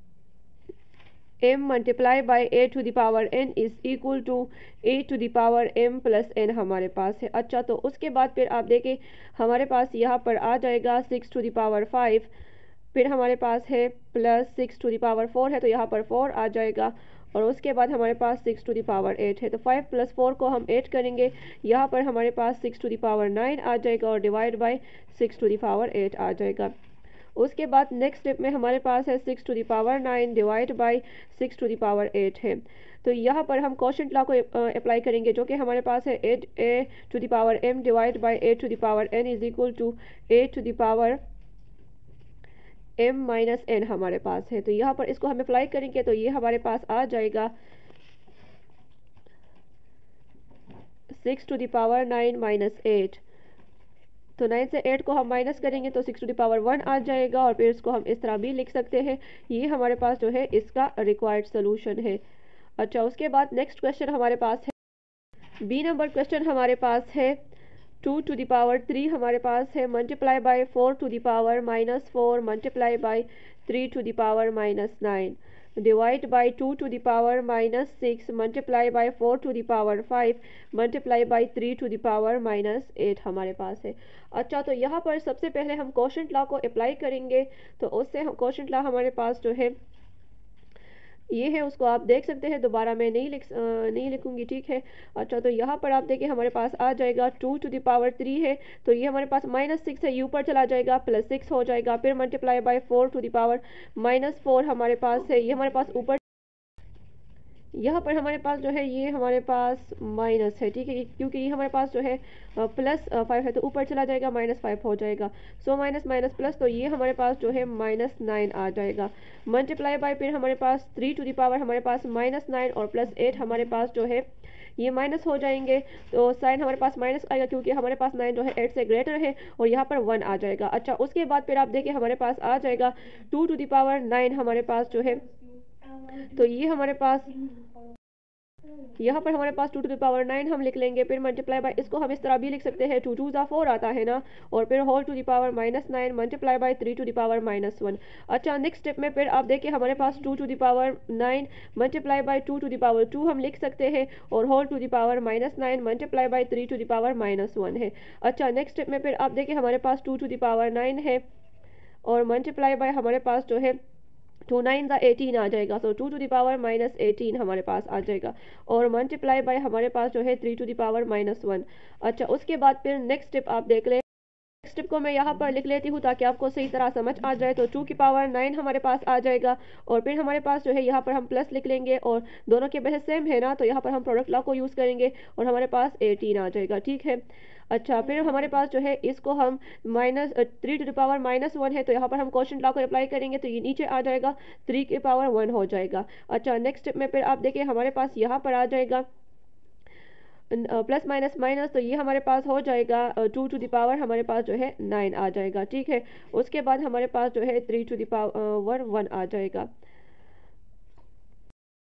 m multiply by A to the power n is equal to A to the power m plus n हमारे पास है। अच्छा, तो उसके बाद फिर आप देखें हमारे पास यहाँ पर आ जाएगा six to the power five, फिर हमारे पास है plus six to the power four है तो यहाँ पर फोर आ जाएगा, और उसके बाद हमारे पास six to the power eight है। तो फाइव प्लस फोर को हम एट करेंगे, यहाँ पर हमारे पास six to the power nine आ जाएगा और divide by six to the power eight आ जाएगा। उसके बाद नेक्स्ट स्टेप में हमारे पास है six to the power nine divide by six to the power eight है। तो यहाँ पर हम क्वोशंट लॉ को अप्लाई करेंगे, जो कि हमारे पास है eight A to the power m divide by A to the power n is equal to A to the power m minus n हमारे पास है। तो यहाँ पर इसको हम अप्लाई करेंगे तो ये हमारे पास आ जाएगा six to the power nine minus eight. तो नाइन से एट को हम माइनस करेंगे तो six to the power one आ जाएगा, और फिर इसको हम इस तरह भी लिख सकते हैं। ये हमारे पास जो है इसका रिक्वायर्ड सोल्यूशन है। अच्छा, उसके बाद नेक्स्ट क्वेश्चन हमारे पास है बी नंबर क्वेश्चन हमारे पास है two to the power three हमारे पास है multiply by four to the power minus four multiply by three to the power minus nine divide by two to the power minus six multiply by four to the power five multiply by three to the power minus eight हमारे पास है। अच्छा, तो यहाँ पर सबसे पहले हम क्वोशंट लॉ को अप्लाई करेंगे, तो उससे हम क्वोशंट लॉ हमारे पास जो है ये है, उसको आप देख सकते हैं, दोबारा मैं नहीं लिख आ, नहीं लिखूंगी, ठीक है। अच्छा, तो यहाँ पर आप देखिए हमारे पास आ जाएगा two to the power three है तो ये हमारे पास माइनस सिक्स है, ये ऊपर चला जाएगा प्लस सिक्स हो जाएगा, फिर multiply by four to the power minus four हमारे पास है, ये हमारे पास ऊपर यहाँ पर हमारे पास जो है ये हमारे पास माइनस है, ठीक है, क्योंकि ये हमारे पास जो है प्लस फाइव है तो ऊपर चला जाएगा माइनस फाइव हो जाएगा। सो माइनस माइनस प्लस, तो ये हमारे पास जो है माइनस नाइन आ जाएगा। मल्टीप्लाई बाई फिर हमारे पास थ्री टू दी पावर हमारे पास माइनस नाइन और प्लस एट हमारे पास जो है ये माइनस हो जाएंगे, तो साइन हमारे पास माइनस आएगा क्योंकि हमारे पास नाइन जो है एट से ग्रेटर है, और यहाँ पर वन आ जाएगा। अच्छा, उसके बाद फिर आप देखिए हमारे पास आ जाएगा two to the power nine हमारे पास जो है, तो ये हमारे पास यहाँ पर हमारे पास two to the power nine हम लिख लेंगे, फिर मल्टीप्लाई बाय इसको हम इस तरह भी लिख सकते हैं टू टू ज़ा फोर आता है ना, और फिर whole to the power minus nine multiply by three to the power minus one. अच्छा, नेक्स्ट स्टेप में फिर आप देखिए हमारे पास two to the power nine multiply by two to the power two हम लिख सकते हैं, और whole to the power minus nine multiply by three to the power minus one है। अच्छा, नेक्स्ट स्टेप में फिर आप देखिए हमारे पास two to the power nine है और मल्टीप्लाई बाय हमारे पास जो है टू नाइन ज़ा एटीन आ जाएगा, so two to the power minus eighteen हमारे पास आ जाएगा, और मल्टीप्लाई बाय हमारे पास जो है three to the power minus one. अच्छा, उसके बाद फिर नेक्स्ट स्टेप आप देख लें, नेक्स्ट स्टेप को मैं यहाँ पर लिख लेती हूँ ताकि आपको सही तरह समझ आ जाए। तो टू की पावर नाइन हमारे पास आ जाएगा, और फिर हमारे पास जो है यहाँ पर हम प्लस लिख लेंगे, और दोनों के बहस सेम है ना, तो यहाँ पर हम प्रोडक्ट लॉ को यूज़ करेंगे और हमारे पास एटीन आ जाएगा, ठीक है। अच्छा, फिर हमारे पास जो है इसको हम minus three to the power minus one है, तो यहाँ पर हम क्वोशंट लॉ को अप्लाई करेंगे तो ये नीचे आ जाएगा, थ्री की पावर वन हो जाएगा। अच्छा, नेक्स्ट स्टेप में फिर आप देखिए हमारे पास यहाँ पर आ जाएगा प्लस माइनस माइनस, तो ये हमारे पास हो जाएगा टू टू द पावर हमारे पास जो है नाइन आ जाएगा, ठीक है। उसके बाद हमारे पास जो है three to the power one आ जाएगा।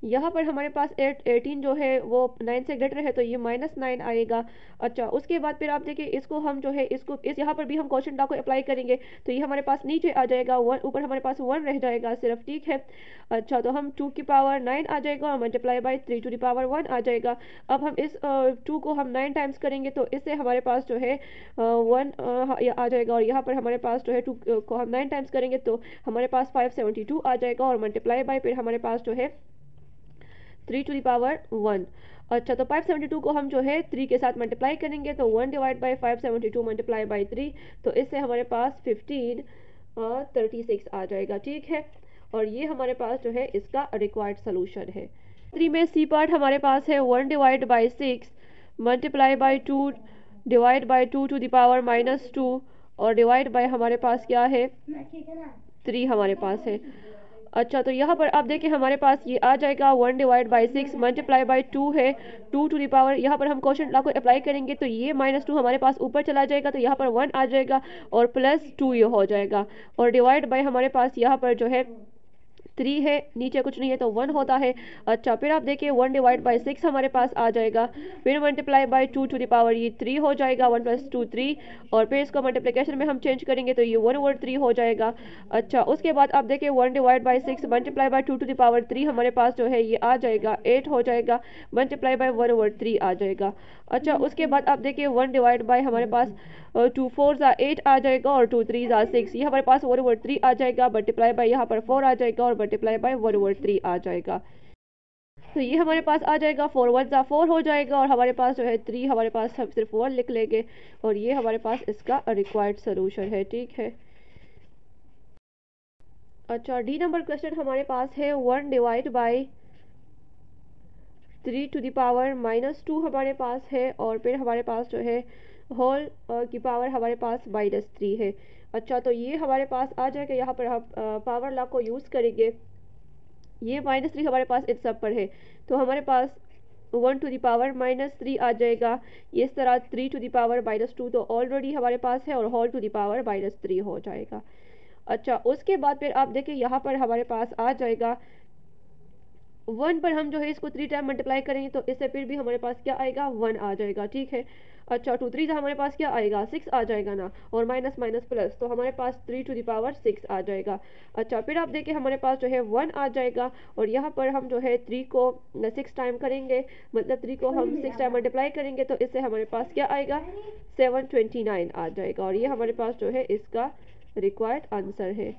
यहाँ पर हमारे पास एट एटीन जो है वो नाइन से ग्रेटर है, तो ये माइनस नाइन आएगा। अच्छा, उसके बाद फिर आप देखिए इसको हम जो है इसको इस यहाँ पर भी हम क्वेश्चन लॉ को अप्लाई करेंगे, तो ये हमारे पास नीचे आ जाएगा वन, ऊपर हमारे पास वन रह जाएगा सिर्फ, ठीक है। अच्छा, तो हम टू की पावर नाइन आ जाएगा और multiply by three to the power one आ जाएगा। अब हम इस टू को हम नाइन टाइम्स करेंगे तो इससे हमारे पास जो है वन आ जाएगा, और यहाँ पर हमारे पास जो है टू को हम नाइन टाइम्स करेंगे तो हमारे पास फाइव सेवेंटी टू आ जाएगा, और मल्टीप्लाई बाई फिर हमारे पास जो है three to the power one. अच्छा, तो फाइव सेवेंटी टू को हम जो है थ्री के साथ मल्टीप्लाई करेंगे तो one divide by five seventy two multiply by three, तो इससे हमारे पास फिफ्टीन थर्टी सिक्स आ जाएगा, ठीक है। और ये हमारे पास जो है इसका रिक्वायर्ड सोल्यूशन है। थ्री में सी पार्ट हमारे पास है one divide by six multiply by two divide by two to the power minus two, और डिवाइड बाई हमारे पास क्या है थ्री हमारे पास है। अच्छा, तो यहाँ पर आप देखिए हमारे पास ये आ जाएगा one divide by six multiply by two है, टू टू दी पावर, यहाँ पर हम क्वेश्चन लॉ को अप्लाई करेंगे तो ये माइनस टू हमारे पास ऊपर चला जाएगा, तो यहाँ पर वन आ जाएगा और प्लस टू ये हो जाएगा, और डिवाइड बाई हमारे पास यहाँ पर जो है थ्री है, नीचे कुछ नहीं है तो वन होता है। अच्छा, फिर आप देखिए वन डिवाइड बाई सिक्स हमारे पास आ जाएगा, फिर multiply by two to the power ये थ्री हो जाएगा, वन प्लस टू थ्री, और फिर इसको मल्टीप्लिकेशन में हम चेंज करेंगे तो ये वन ओवर थ्री हो जाएगा। अच्छा, उसके बाद आप देखिए one divide by six multiply by two to the power three हमारे पास जो है ये आ जाएगा एट हो जाएगा, multiply by one over three आ जाएगा। अच्छा, उसके बाद आप देखिए वन डिवाइड बाई हमारे पास टू फोर ज़ा एट आ जाएगा, और टू थ्री ज़ा सिक्स, ये हमारे पास वन ओवर थ्री आ जाएगा, मल्टीप्लाई बाई यहाँ पर फोर आ जाएगा, और multiply by one over three आ जाएगा। तो ये हमारे पास आ जाएगा फोर वन ज़ा फोर हो जाएगा, और हमारे पास जो है थ्री हमारे पास हम सिर्फ वन लिख लेंगे, और ये हमारे पास इसका रिक्वायर्ड सोल्यूशन है, ठीक है। अच्छा, डी नंबर क्वेश्चन हमारे पास है one divide by three to the power minus two हमारे पास है, और फिर हमारे पास जो है होल की पावर हमारे पास माइनस थ्री है। अच्छा, तो ये हमारे पास आ जाएगा, यहाँ पर हम पावर लॉ को यूज़ करेंगे, ये माइनस थ्री हमारे पास इन सब पर है, तो हमारे पास one to the power minus three आ जाएगा, ये इस तरह three to the power minus two तो ऑलरेडी हमारे पास है, और whole to the power minus three हो जाएगा। अच्छा, उसके बाद फिर आप देखिए यहाँ पर हमारे पास आ जाएगा वन पर हम जो है इसको थ्री टाइम मल्टीप्लाई करेंगे तो इससे फिर भी हमारे पास क्या आएगा वन आ जाएगा, ठीक है। अच्छा, टू थ्री हमारे पास क्या आएगा सिक्स आ जाएगा ना, और माइनस माइनस प्लस, तो हमारे पास three to the power six आ जाएगा। अच्छा, फिर आप देखिए हमारे पास जो है वन आ जाएगा, और यहाँ पर हम जो है थ्री को सिक्स टाइम करेंगे, मतलब थ्री को हम सिक्स टाइम मल्टीप्लाई करेंगे तो इससे हमारे पास क्या आएगा सेवन ट्वेंटी नाइन आ जाएगा, और ये हमारे पास जो है इसका रिक्वायर्ड आंसर है।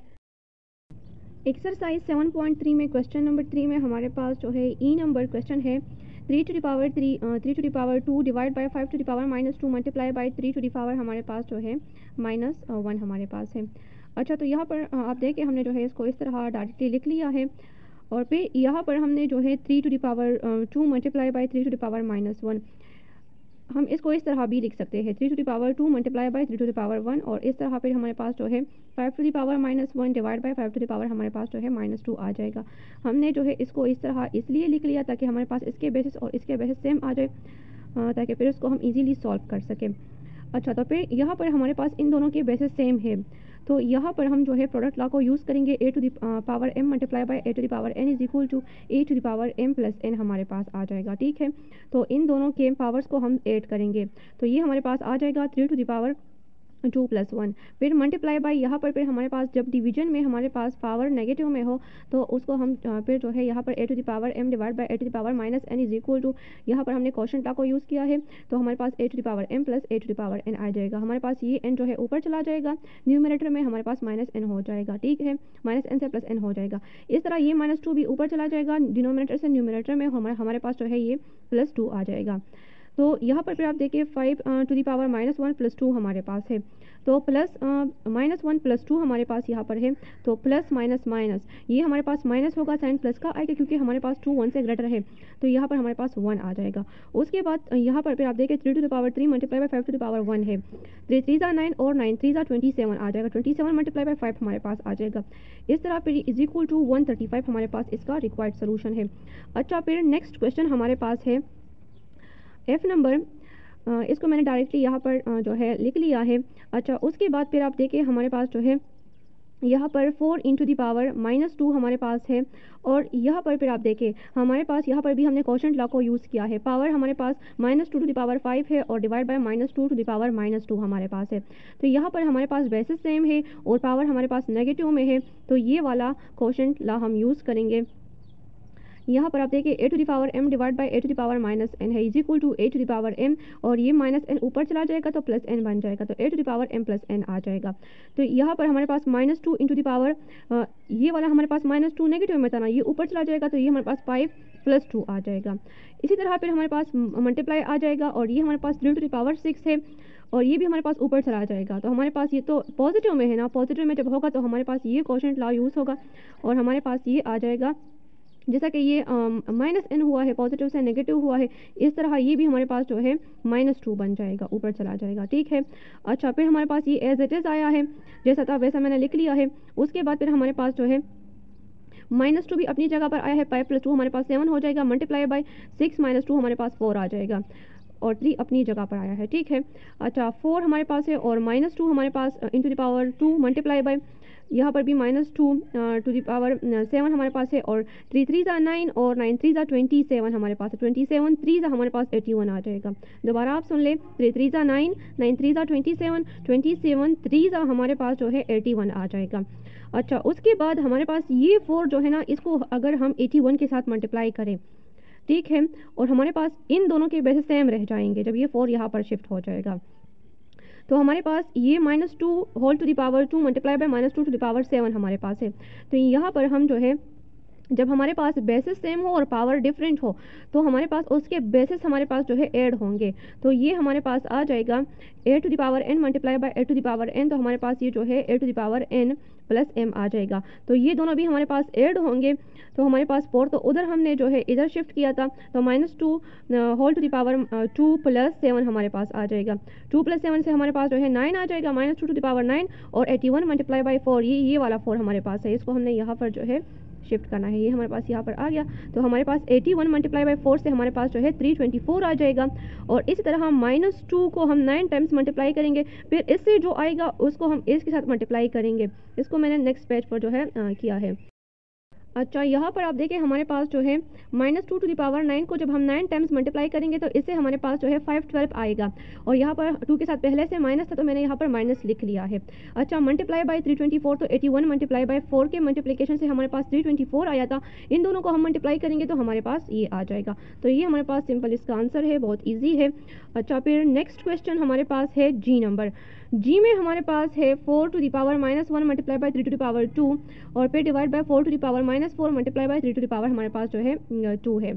एक्सरसाइज सेवन पॉइंट थ्री में क्वेश्चन नंबर थ्री में हमारे पास जो है ई नंबर क्वेश्चन है three to the power three three to the power two divide by five to the power minus two multiply by three to the power हमारे पास जो है माइनस वन हमारे पास है। अच्छा, तो यहाँ पर आप देखिए हमने जो है इसको इस तरह डायरेक्टली लिख लिया है, और फिर यहाँ पर हमने जो है three to the power two multiply by three to the power minus one, हम इसको इस तरह भी लिख सकते हैं three to the power two multiply by three to the power one, और इस तरह फिर हमारे पास जो है five to the power minus one divide by five to the power हमारे पास जो है माइनस टू आ जाएगा। हमने जो है इसको इस तरह इसलिए लिख लिया ताकि हमारे पास इसके बेसिस और इसके बेसिस सेम आ जाए, ताकि फिर उसको हम इजीली सॉल्व कर सकें। अच्छा, तो फिर यहाँ पर हमारे पास इन दोनों के बेसिस सेम है, तो यहाँ पर हम जो है प्रोडक्ट लॉ को यूज़ करेंगे, ए to the power m multiply by A to the power n is equal to A to the power m plus N हमारे पास आ जाएगा, ठीक है। तो इन दोनों के पावर्स को हम ऐड करेंगे, तो ये हमारे पास आ जाएगा three to the power two plus one, फिर मल्टीप्लाई बाई यहाँ पर फिर हमारे पास जब डिवीजन में हमारे पास पावर नेगेटिव में हो तो उसको हम फिर जो है यहाँ पर a to the power m divide by A to the power minus N is equal to, यहाँ पर हमने क्वेश्चन लॉ को यूज़ किया है तो हमारे पास a to the power m plus a to the power n आ जाएगा। हमारे पास ये एन जो है ऊपर चला जाएगा, न्यूमरेटर में हमारे पास माइनस एन हो जाएगा, ठीक है, माइनस एन से प्लस एन हो जाएगा। इस तरह ये माइनस टू भी ऊपर चला जाएगा, डिनोमिनेटर से न्यूमरेटर में हमारे हमारे पास जो है ये प्लस टू आ जाएगा। तो यहाँ पर फिर आप देखिए five to the power minus one plus two हमारे पास है, तो plus minus one plus two हमारे पास यहाँ पर है, तो प्लस माइनस माइनस ये हमारे पास माइनस होगा, साइन प्लस का आएगा क्योंकि हमारे पास टू वन से ग्रेटर है, तो यहाँ पर हमारे पास वन आ जाएगा। उसके बाद यहाँ पर फिर आप देखिए three to the power three multiply by five to the power one है, थ्री थ्री ज़ा नाइन और नाइन थ्री ज़ा ट्वेंटी सेवन आ जाएगा, twenty seven multiply by five हमारे पास आ जाएगा। इस तरह फिर is equal to one thirty five हमारे पास इसका रिक्वायर्ड सोल्यूशन है। अच्छा, फिर नेक्स्ट क्वेश्चन हमारे पास है एफ नंबर, इसको मैंने डायरेक्टली यहाँ पर जो है लिख लिया है। अच्छा, उसके बाद फिर आप देखिए हमारे पास जो है यहाँ पर four into the power minus two हमारे पास है। और यहाँ पर फिर आप देखें हमारे पास यहाँ पर भी हमने क्वोशंट लॉ को यूज़ किया है। पावर हमारे पास minus two to the power five है और divide by minus two to the power minus two हमारे पास है। तो यहाँ पर हमारे पास बेसिस सेम है और पावर हमारे पास नेगेटिव में है, तो ये वाला क्वोशंट लॉ हम यूज़ करेंगे। यहाँ पर आप देखिए a to the power m divide by A to the power minus n है is equal to A to the power m, और ये माइनस एन ऊपर चला जाएगा तो प्लस एन बन जाएगा, तो a to the power m plus n आ जाएगा। तो यहाँ पर हमारे पास minus two into the power ये वाला हमारे पास माइनस टू नेगेटिव में था ना, ये ऊपर चला जाएगा तो ये हमारे पास फाइव प्लस टू आ जाएगा। इसी तरह फिर हमारे पास मल्टीप्लाई आ जाएगा और ये हमारे पास three to the power six है और ये भी हमारे पास ऊपर चला जाएगा। तो हमारे पास ये तो पॉजिटिव में है ना, पॉजिटिव में जब होगा तो हमारे पास ये क्वोशंट लॉ यूज़ होगा और हमारे पास ये आ जाएगा। जैसा कि ये माइनस एन हुआ है, पॉजिटिव से नेगेटिव हुआ है, इस तरह ये भी हमारे पास जो है माइनस टू बन जाएगा, ऊपर चला जाएगा। ठीक है, अच्छा फिर हमारे पास ये एज इट इज़ आया है, जैसा था वैसा मैंने लिख लिया है। उसके बाद फिर हमारे पास जो है माइनस टू भी अपनी जगह पर आया है, फाइव प्लस टू हमारे पास सेवन हो जाएगा, multiply by six minus two हमारे पास फोर आ जाएगा और थ्री अपनी जगह पर आया है। ठीक है, अच्छा फोर हमारे पास है और माइनस टू हमारे पास into the power two multiply by यहाँ पर भी minus two to the power seven हमारे पास है और थ्री थ्री ज़ा नाइन और नाइन थ्री ज़ा ट्वेंटी सेवन हमारे पास है, ट्वेंटी सेवन थ्री ज़ा हमारे पास एटी वन आ जाएगा। दोबारा आप सुन ले, थ्री थ्री ज़ा नाइन, नाइन थ्री ज़ा twenty seven, twenty seven three ज़ा हमारे पास जो है एटी वन आ जाएगा। अच्छा उसके बाद हमारे पास ये फोर जो है ना, इसको अगर हम एटी वन के साथ मल्टीप्लाई करें, ठीक है, और हमारे पास इन दोनों के बेसिस सेम रह जाएंगे जब ये फोर यहाँ पर शिफ्ट हो जाएगा, तो हमारे पास ये minus two whole to the power two multiply by minus two to the power seven हमारे पास है। तो यहाँ पर हम जो है जब हमारे पास बेसिस सेम हो और पावर डिफरेंट हो तो हमारे पास उसके बेसिस हमारे पास जो है ऐड होंगे, तो ये हमारे पास आ जाएगा a to the power n multiply by A to the power n, तो हमारे पास ये जो है ए to the power n plus m आ जाएगा। तो ये दोनों भी हमारे पास ऐड होंगे, तो हमारे पास फोर तो उधर हमने जो है इधर शिफ्ट किया था, तो minus two whole to the power two plus seven हमारे पास आ जाएगा। टू प्लस सेवन से हमारे पास जो है नाइन आ जाएगा, minus two to the power nine और eighty one multiply by four, ये ये वाला फोर हमारे पास है, इसको हमने यहाँ पर जो है शिफ्ट करना है, ये हमारे पास यहाँ पर आ गया। तो हमारे पास eighty one multiply by four से हमारे पास जो है थ्री ट्वेंटी फोर आ जाएगा। और इसी तरह हम माइनस टू को हम नाइन टाइम्स मल्टीप्लाई करेंगे, फिर इससे जो आएगा उसको हम इसके साथ मल्टीप्लाई करेंगे। इसको मैंने नेक्स्ट पेज पर जो है आ, किया है। अच्छा यहाँ पर आप देखें हमारे पास जो है minus two to the power nine को जब हम नाइन टाइम्स मल्टीप्लाई करेंगे तो इससे हमारे पास जो है फाइव ट्वेल्व आएगा, और यहाँ पर टू के साथ पहले से माइनस था तो मैंने यहाँ पर माइनस लिख लिया है। अच्छा multiply by three twenty four, तो eighty one multiply by four के मल्टीप्लिकेशन से हमारे पास थ्री ट्वेंटी फोर आया था, इन दोनों को हम मल्टीप्लाई करेंगे तो हमारे पास ये आ जाएगा। तो ये हमारे पास सिंपल इसका आंसर है, बहुत ईजी है। अच्छा फिर नेक्स्ट क्वेश्चन हमारे पास है जी नंबर। जी में हमारे पास है four to the power minus one multiply by three to the power two और फिर divide by four to the power minus four multiply by three to the power हमारे पास जो है टू है।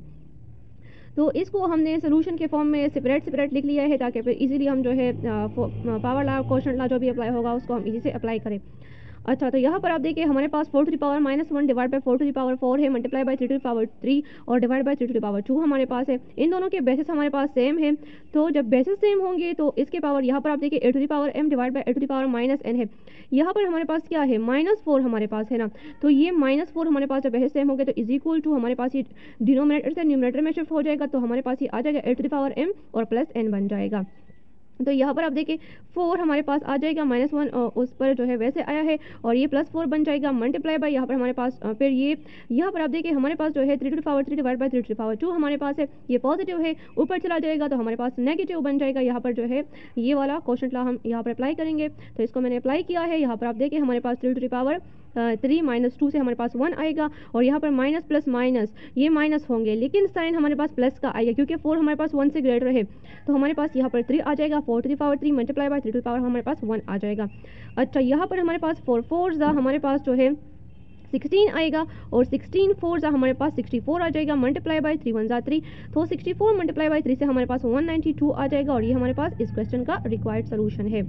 तो इसको हमने सोल्यूशन के फॉर्म में सेपरेट सेपरेट लिख लिया है ताकि फिर इजीली हम जो है पावर लॉ क्वोशंट लॉ जो भी अप्लाई होगा उसको हम इजी से अप्लाई करें। अच्छा तो यहाँ पर आप देखिए हमारे पास four to the power minus one divide by four to the power four है, multiply by three to the power three और divide by three to the power two हमारे पास है। इन दोनों के बेसिस हमारे पास सेम है, तो जब बेसिस सेम होंगे तो इसके पावर यहाँ पर आप देखिए a to the power m divide by A to the power minus n है। यहाँ पर हमारे पास क्या है, माइनस फोर हमारे पास है ना, तो ये माइनस फोर हमारे पास जब बेसिस सेम होंगे तो इज इक्वल टू हमारे पास ये डिनोमिनेटर से न्यूमरेटर में शिफ्ट हो जाएगा, तो हमारे पास ये आ जाएगा a to the power m और प्लस एन बन जाएगा। तो यहाँ पर आप देखिए फोर हमारे पास आ जाएगा, माइनस वन उस पर जो है वैसे आया है और ये प्लस फोर बन जाएगा, मल्टीप्लाई बाय यहाँ पर हमारे पास फिर ये यहाँ पर आप देखिए हमारे पास जो है three to power three divide by three to power two हमारे पास है, ये पॉजिटिव है, ऊपर चला जाएगा तो हमारे पास नेगेटिव बन जाएगा। यहाँ पर जो है ये वाला क्वोशंट लॉ हम यहाँ पर अप्लाई करेंगे, तो इसको मैंने अप्लाई किया है। यहाँ पर आप देखिए हमारे पास three to power three minus two से हमारे पास वन आएगा और यहाँ पर माइनस प्लस माइनस ये माइनस होंगे, लेकिन साइन हमारे पास प्लस का आएगा क्योंकि फोर हमारे पास वन से ग्रेटर है, तो हमारे पास यहाँ पर थ्री आ जाएगा, four to the power three multiply by three to the power हमारे पास वन आ जाएगा। अच्छा यहाँ पर हमारे पास फोर फोर ज़ा हमारे पास जो है सिक्सटीन आएगा और सिक्सटीन फोर ज़ा हमारे पास सिक्सटी फोर आ जाएगा, मल्टीप्लाई बाय थ्री वन ज़ा थ्री, तो sixty four multiply by three से हमारे पास वन नाइन्टी टू आ जाएगा और ये हमारे पास इस क्वेश्चन का रिक्वायर्ड सोल्यूशन है।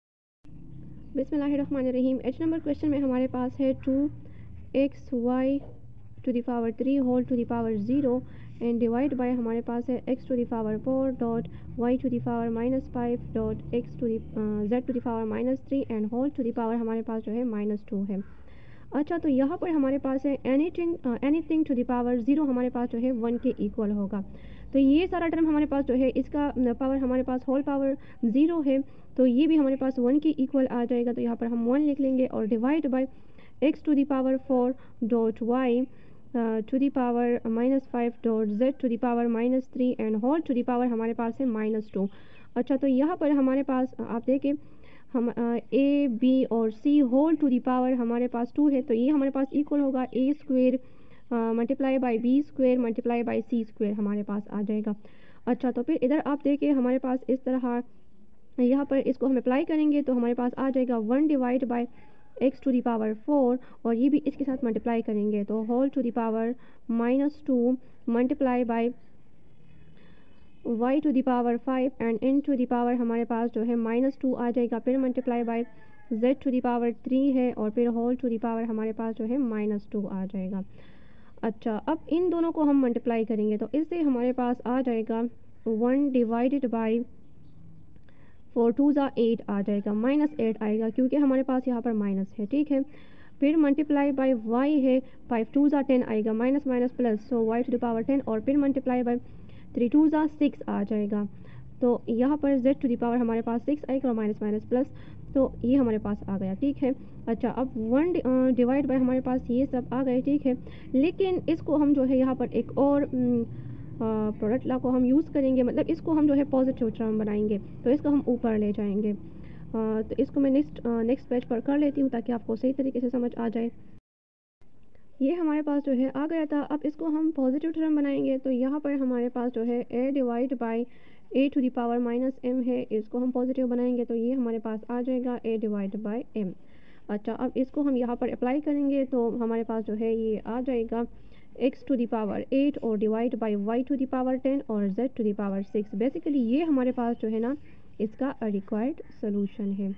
बिस्मिल्लाहिर्रहमानिर्रहीम। एच नंबर क्वेश्चन में हमारे पास है two x y to the power three whole to the power zero and divide by हमारे पास है x to the power four dot y to the power minus five dot x to the z to the power minus three and whole to the power हमारे पास जो है minus two है। अच्छा तो यहाँ पर हमारे पास है anything anything to the power zero हमारे पास जो है वन के इक्वल होगा, तो ये सारा टर्म हमारे पास जो है इसका पावर हमारे पास होल पावर ज़ीरो है, तो ये भी हमारे पास वन के इक्वल आ जाएगा। तो यहाँ पर हम वन लिख लेंगे और divide by x to the power four dot y to the power minus five dot z to the power minus three and whole to the power हमारे पास है माइनस टू। अच्छा, तो यहाँ पर हमारे पास आप देखें हम ए बी और c whole to the power हमारे पास टू है, तो ये हमारे पास इक्वल होगा a square multiply by b square multiply by c square हमारे पास आ जाएगा। अच्छा, तो फिर इधर आप देखिए हमारे पास इस तरह यहाँ पर इसको हम अप्लाई करेंगे तो हमारे पास आ जाएगा one divide by x to the power four और ये भी इसके साथ मल्टीप्लाई करेंगे तो whole to the power minus two multiply by y to the power five and n to the power हमारे पास जो है माइनस टू आ जाएगा, फिर multiply by z to the power three है और फिर होल टू दी पावर हमारे पास जो है माइनस टू आ जाएगा। अच्छा, अब इन दोनों को हम मल्टीप्लाई करेंगे तो इससे हमारे पास आ जाएगा one divided by four two ज़ा एट आ जाएगा, माइनस एट आएगा क्योंकि हमारे पास यहाँ पर माइनस है, ठीक है। फिर मल्टीप्लाई बाई वाई है, फाइव टू ज़ा टेन आएगा, minus minus plus, so y to the power ten और फिर मल्टीप्लाई बाई थ्री टू ज़ा सिक्स आ जाएगा। तो यहाँ पर z टू दी पावर हमारे पास सिक्स आएगा और माइनस माइनस प्लस, तो ये हमारे पास आ गया, ठीक है। अच्छा, अब वन डिवाइड बाय हमारे पास ये सब आ गए, ठीक है। लेकिन इसको हम जो है यहाँ पर एक और प्रोडक्ट लॉ को हम यूज़ करेंगे, मतलब इसको हम जो है पॉजिटिव टर्म बनाएंगे, तो इसको हम ऊपर ले जाएंगे। आ, तो इसको मैं नेक्स्ट नेक्स्ट पेज पर कर लेती हूँ ताकि आपको सही तरीके से समझ आ जाए। ये हमारे पास जो है आ गया था। अब इसको हम पॉजिटिव टर्म बनाएंगे तो यहाँ पर हमारे पास जो है a divide by A to the power minus m है, इसको हम पॉजिटिव बनाएंगे तो ये हमारे पास आ जाएगा a डिवाइड बाई एम। अच्छा, अब इसको हम यहाँ पर अप्लाई करेंगे तो हमारे पास जो है ये आ जाएगा x to the power eight और divide by y to the power ten और z to the power six. Basically ये हमारे पास जो है ना इसका रिक्वायर्ड सोल्यूशन है।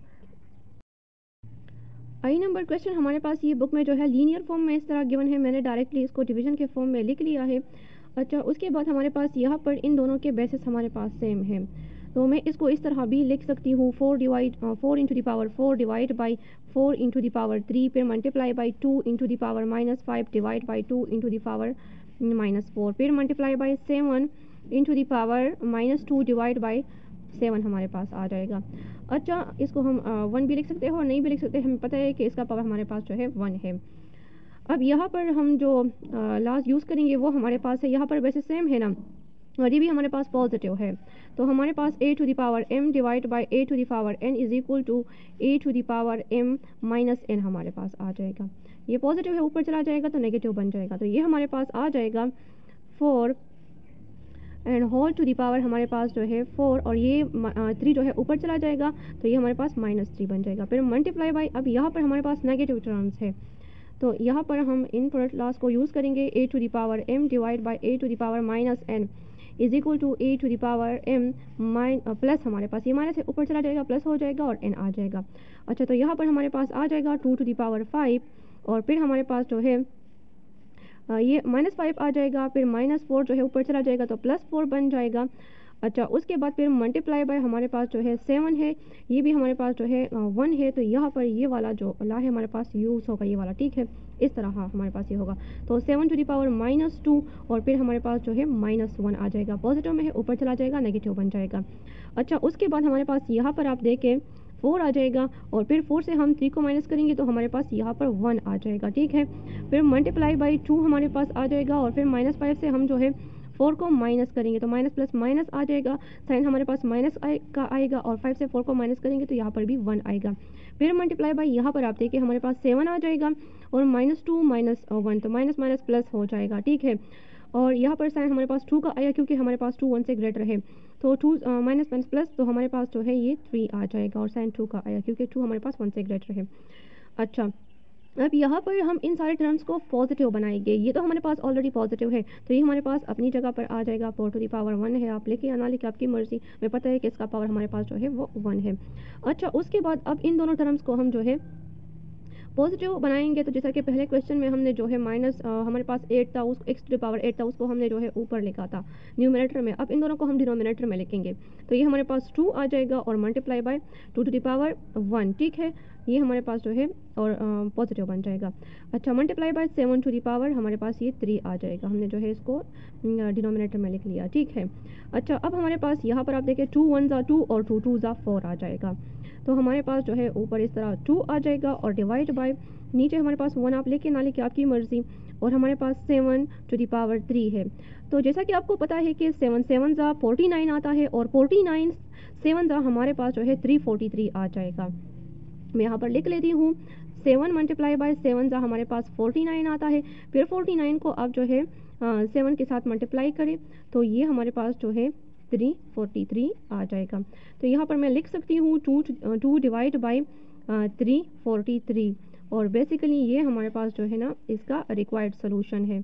आई नंबर क्वेश्चन हमारे पास ये बुक में जो है लीनियर फॉर्म में इस तरह गिवन है, मैंने डायरेक्टली इसको डिवीजन के फॉर्म में लिख लिया है। अच्छा, उसके बाद हमारे पास यहाँ पर इन दोनों के बेसिस हमारे पास सेम है, तो मैं इसको इस तरह भी लिख सकती हूँ four divide four into the power four divide by four into the power three, फिर multiply by two into the power minus five divide by two into the power minus four, फिर multiply by seven into the power minus two divide by seven हमारे पास आ जाएगा। अच्छा, इसको हम one भी लिख सकते हो और नहीं भी लिख सकते, हमें पता है कि इसका पावर हमारे पास जो है वन है। अब यहाँ पर हम जो लास्ट यूज़ करेंगे वो हमारे पास है, यहाँ पर वैसे सेम है ना और ये भी हमारे पास पॉजिटिव है, तो हमारे पास a to the power m divide by a to the power n is equal to a to the power m minus n हमारे पास आ जाएगा। ये पॉजिटिव है, ऊपर चला जाएगा तो नेगेटिव बन जाएगा, तो ये हमारे पास आ जाएगा four and whole to the power हमारे पास जो है फोर और ये थ्री जो है ऊपर चला जाएगा तो ये हमारे पास माइनस थ्री बन जाएगा। फिर मल्टीप्लाई बाई, अब यहाँ पर हमारे पास नेगेटिव टर्म्स है तो यहाँ पर हम इन प्रोडक्ट लॉस को यूज़ करेंगे a to the power m divide by a to the power minus n is equal to a to the power m minus plus, हमारे पास ये माइनस है ऊपर चला जाएगा प्लस हो जाएगा और n आ जाएगा। अच्छा, तो यहाँ पर हमारे पास आ जाएगा two to the power five और फिर हमारे पास जो है ये माइनस फाइव आ जाएगा, फिर माइनस फोर जो है ऊपर चला जाएगा तो प्लस फोर बन जाएगा। अच्छा, उसके बाद फिर मल्टीप्लाई बाय हमारे पास जो है सेवन है, ये भी हमारे पास जो है वन है, तो यहाँ पर ये वाला जो ला है हमारे पास यूज़ होगा ये वाला, ठीक है। इस तरह हाँ हमारे पास ये होगा, तो seven to the power minus two और फिर हमारे पास जो है माइनस वन आ जाएगा, पॉजिटिव में है ऊपर चला जाएगा नेगेटिव बन जाएगा। अच्छा, उसके बाद हमारे पास यहाँ पर आप देखें फोर आ जाएगा और फिर फोर से हम थ्री को माइनस करेंगे तो हमारे पास यहाँ पर वन आ जाएगा, ठीक है। फिर मल्टीप्लाई बाई टू हमारे पास आ जाएगा और फिर माइनस फाइव से हम जो है फोर को माइनस करेंगे तो माइनस प्लस माइनस आ जाएगा, साइन हमारे पास माइनस आए का आएगा और फाइव से फोर को माइनस करेंगे तो यहाँ पर भी वन आएगा। फिर मल्टीप्लाई बाई यहाँ पर आप देखिए हमारे पास सेवन आ जाएगा और माइनस टू माइनस वन, तो माइनस माइनस प्लस हो जाएगा, ठीक है। और यहाँ पर साइन हमारे पास टू का आया क्योंकि हमारे पास टू वन से ग्रेटर है, तो टू माइनस माइनस प्लस, तो हमारे पास जो है ये थ्री आ जाएगा और साइन टू का आया क्योंकि टू हमारे पास वन से ग्रेटर है। अच्छा, अब यहाँ पर हम इन सारे टर्म्स को पॉजिटिव बनाएंगे, ये तो हमारे पास ऑलरेडी पॉजिटिव है तो ये हमारे पास अपनी जगह पर आ जाएगा, four to the power one है, आप लेके आना लेके आपकी मर्जी, मैं पता है कि इसका पावर हमारे पास जो है वो वन है। अच्छा, उसके बाद अब इन दोनों टर्म्स को हम जो है पॉजिटिव बनाएंगे तो जैसा कि पहले क्वेश्चन में हमने जो है माइनस हमारे पास एट था, उस x to the power eight था, उसको हमने जो है ऊपर लिखा था न्यूमरेटर में। अब इन दोनों को हम डिनोमिनेटर में लिखेंगे तो ये हमारे पास टू आ जाएगा और multiply by two to the power one, ठीक है, ये हमारे पास जो है और पॉजिटिव बन जाएगा। अच्छा, multiply by seven to the power हमारे पास ये थ्री आ जाएगा, हमने जो है इसको डिनोमिनेटर में लिख लिया, ठीक है। अच्छा, अब हमारे पास यहाँ पर आप देखें टू वन ज़ा टू और टू टू ज़ा फोर आ जाएगा, तो हमारे पास जो है ऊपर इस तरह टू आ जाएगा और डिवाइड बाय नीचे हमारे पास वन आप लेके ना लेके आपकी मर्जी, और हमारे पास seven to the power three है। तो जैसा कि आपको पता है कि सेवन सेवन ज़ा फोर्टी नाइन आता है और फोर्टी नाइन सेवन ज़ा हमारे पास जो है थ्री फोर्टी थ्री आ जाएगा। मैं यहाँ पर लिख लेती हूँ, सेवन मल्टीप्लाई बाय सेवन ज़ा हमारे पास फोर्टी नाइन आता है, फिर फोर्टी नाइन को आप जो है सेवन के साथ मल्टीप्लाई करें तो ये हमारे पास जो है थ्री फोर्टी थ्री आ जाएगा। तो यहाँ पर मैं लिख सकती हूँ two two divide by three forty three, और बेसिकली ये हमारे पास जो है ना इसका रिक्वायर्ड सोल्यूशन है।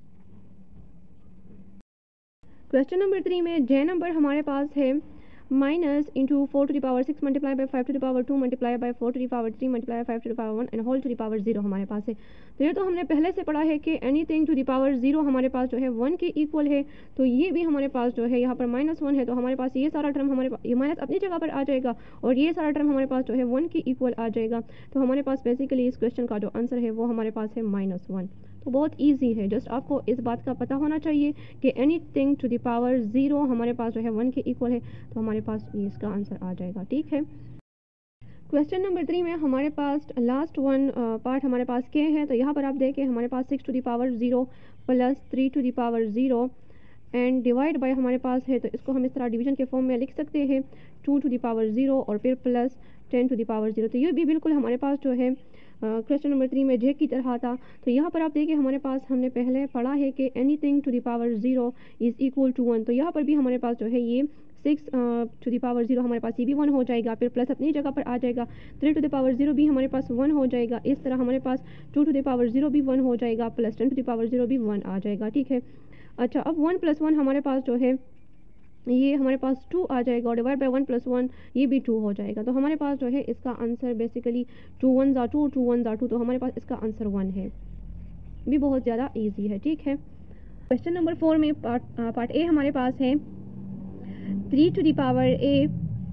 क्वेश्चन नंबर थ्री में जे नंबर हमारे पास है minus into four to the power six multiply by five to the power two multiply by four to the power three multiply five to the power one and whole to the power zero हमारे पास है। तो ये तो हमने पहले से पढ़ा है कि anything to the power zero हमारे पास जो है वन के इक्वल है, तो ये भी हमारे पास जो है यहाँ पर माइनस वन है, तो हमारे पास ये सारा टर्म हमारे पास ये माइनस अपनी जगह पर आ जाएगा और ये सारा टर्म हमारे पास जो है वन के इक्वल आ जाएगा। तो हमारे पास बेसिकली इस क्वेश्चन का जो आंसर है वो हमारे पास है माइनस वन। तो बहुत ईजी है, जस्ट आपको इस बात का पता होना चाहिए कि anything to the power zero हमारे पास जो है वन के इक्वल है, तो हमारे पास ये इसका आंसर आ जाएगा, ठीक है। क्वेश्चन नंबर थ्री में हमारे पास लास्ट वन पार्ट हमारे पास के है, तो यहाँ पर आप देखें हमारे पास six to the power zero plus three to the power zero and divide by हमारे पास है, तो इसको हम इस तरह डिवीजन के फॉर्म में लिख सकते हैं two to the power zero और फिर plus ten to the power zero. तो ये भी बिल्कुल हमारे पास जो है क्वेश्चन नंबर थ्री में जे की तरह था। तो यहाँ पर आप देखिए हमारे पास हमने पहले पढ़ा है कि anything to the power zero is equal to one, तो यहाँ पर भी हमारे पास जो है ये six to the power zero हमारे पास ये भी वन हो जाएगा, फिर प्लस अपनी जगह पर आ जाएगा, three to the power zero भी हमारे पास वन हो जाएगा, इस तरह हमारे पास two to the power zero भी वन हो जाएगा, plus ten to the power zero भी वन आ जाएगा, ठीक है। अच्छा, अब वन प्लस वन हमारे पास जो है ये हमारे पास टू आ जाएगा और divide by one plus one ये भी टू हो जाएगा। तो हमारे पास जो है इसका आंसर बेसिकली टू वन ज़ा टू टू वन ज़ा टू, तो हमारे पास इसका आंसर वन है, भी बहुत ज़्यादा इजी है, ठीक है। क्वेश्चन नंबर फोर में पार्ट पार्ट ए हमारे पास है three to the power a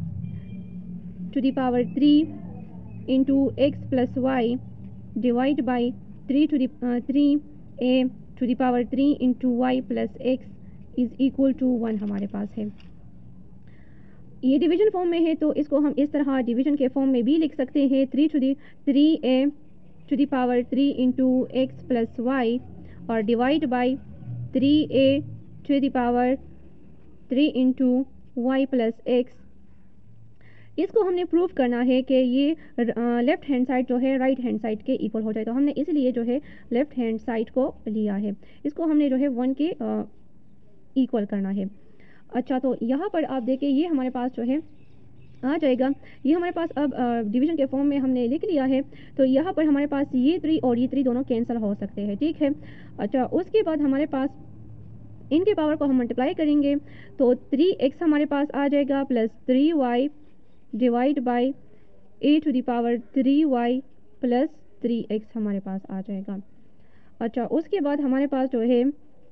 to the power three into x plus y divide by three to the three a to the power three into y plus x is equal to one हमारे पास है। ये division form में है, तो इसको हम इस तरह डिवीजन के फॉर्म में भी लिख सकते हैं three to the three a to the power three into x plus y और divide by three a to the power three into y plus x. इसको हमने प्रूव करना है कि ये लेफ्ट हैंड साइड जो है राइट हैंड साइड के इक्वल हो जाए, तो हमने इसलिए जो है लेफ्ट हैंड साइड को लिया है, इसको हमने जो है वन के इक्वल करना है। अच्छा, तो यहाँ पर आप देखिए ये हमारे पास जो है आ जाएगा, ये हमारे पास अब डिवीजन के फॉर्म में हमने लिख लिया है, तो यहाँ पर हमारे पास ये थ्री और ये थ्री दोनों कैंसिल हो सकते हैं, ठीक है। अच्छा, उसके बाद हमारे पास इनके पावर को हम मल्टीप्लाई करेंगे तो थ्री एक्स हमारे पास आ जाएगा plus three y divide by A to the power three y plus three x हमारे पास आ जाएगा। अच्छा, उसके बाद हमारे पास जो है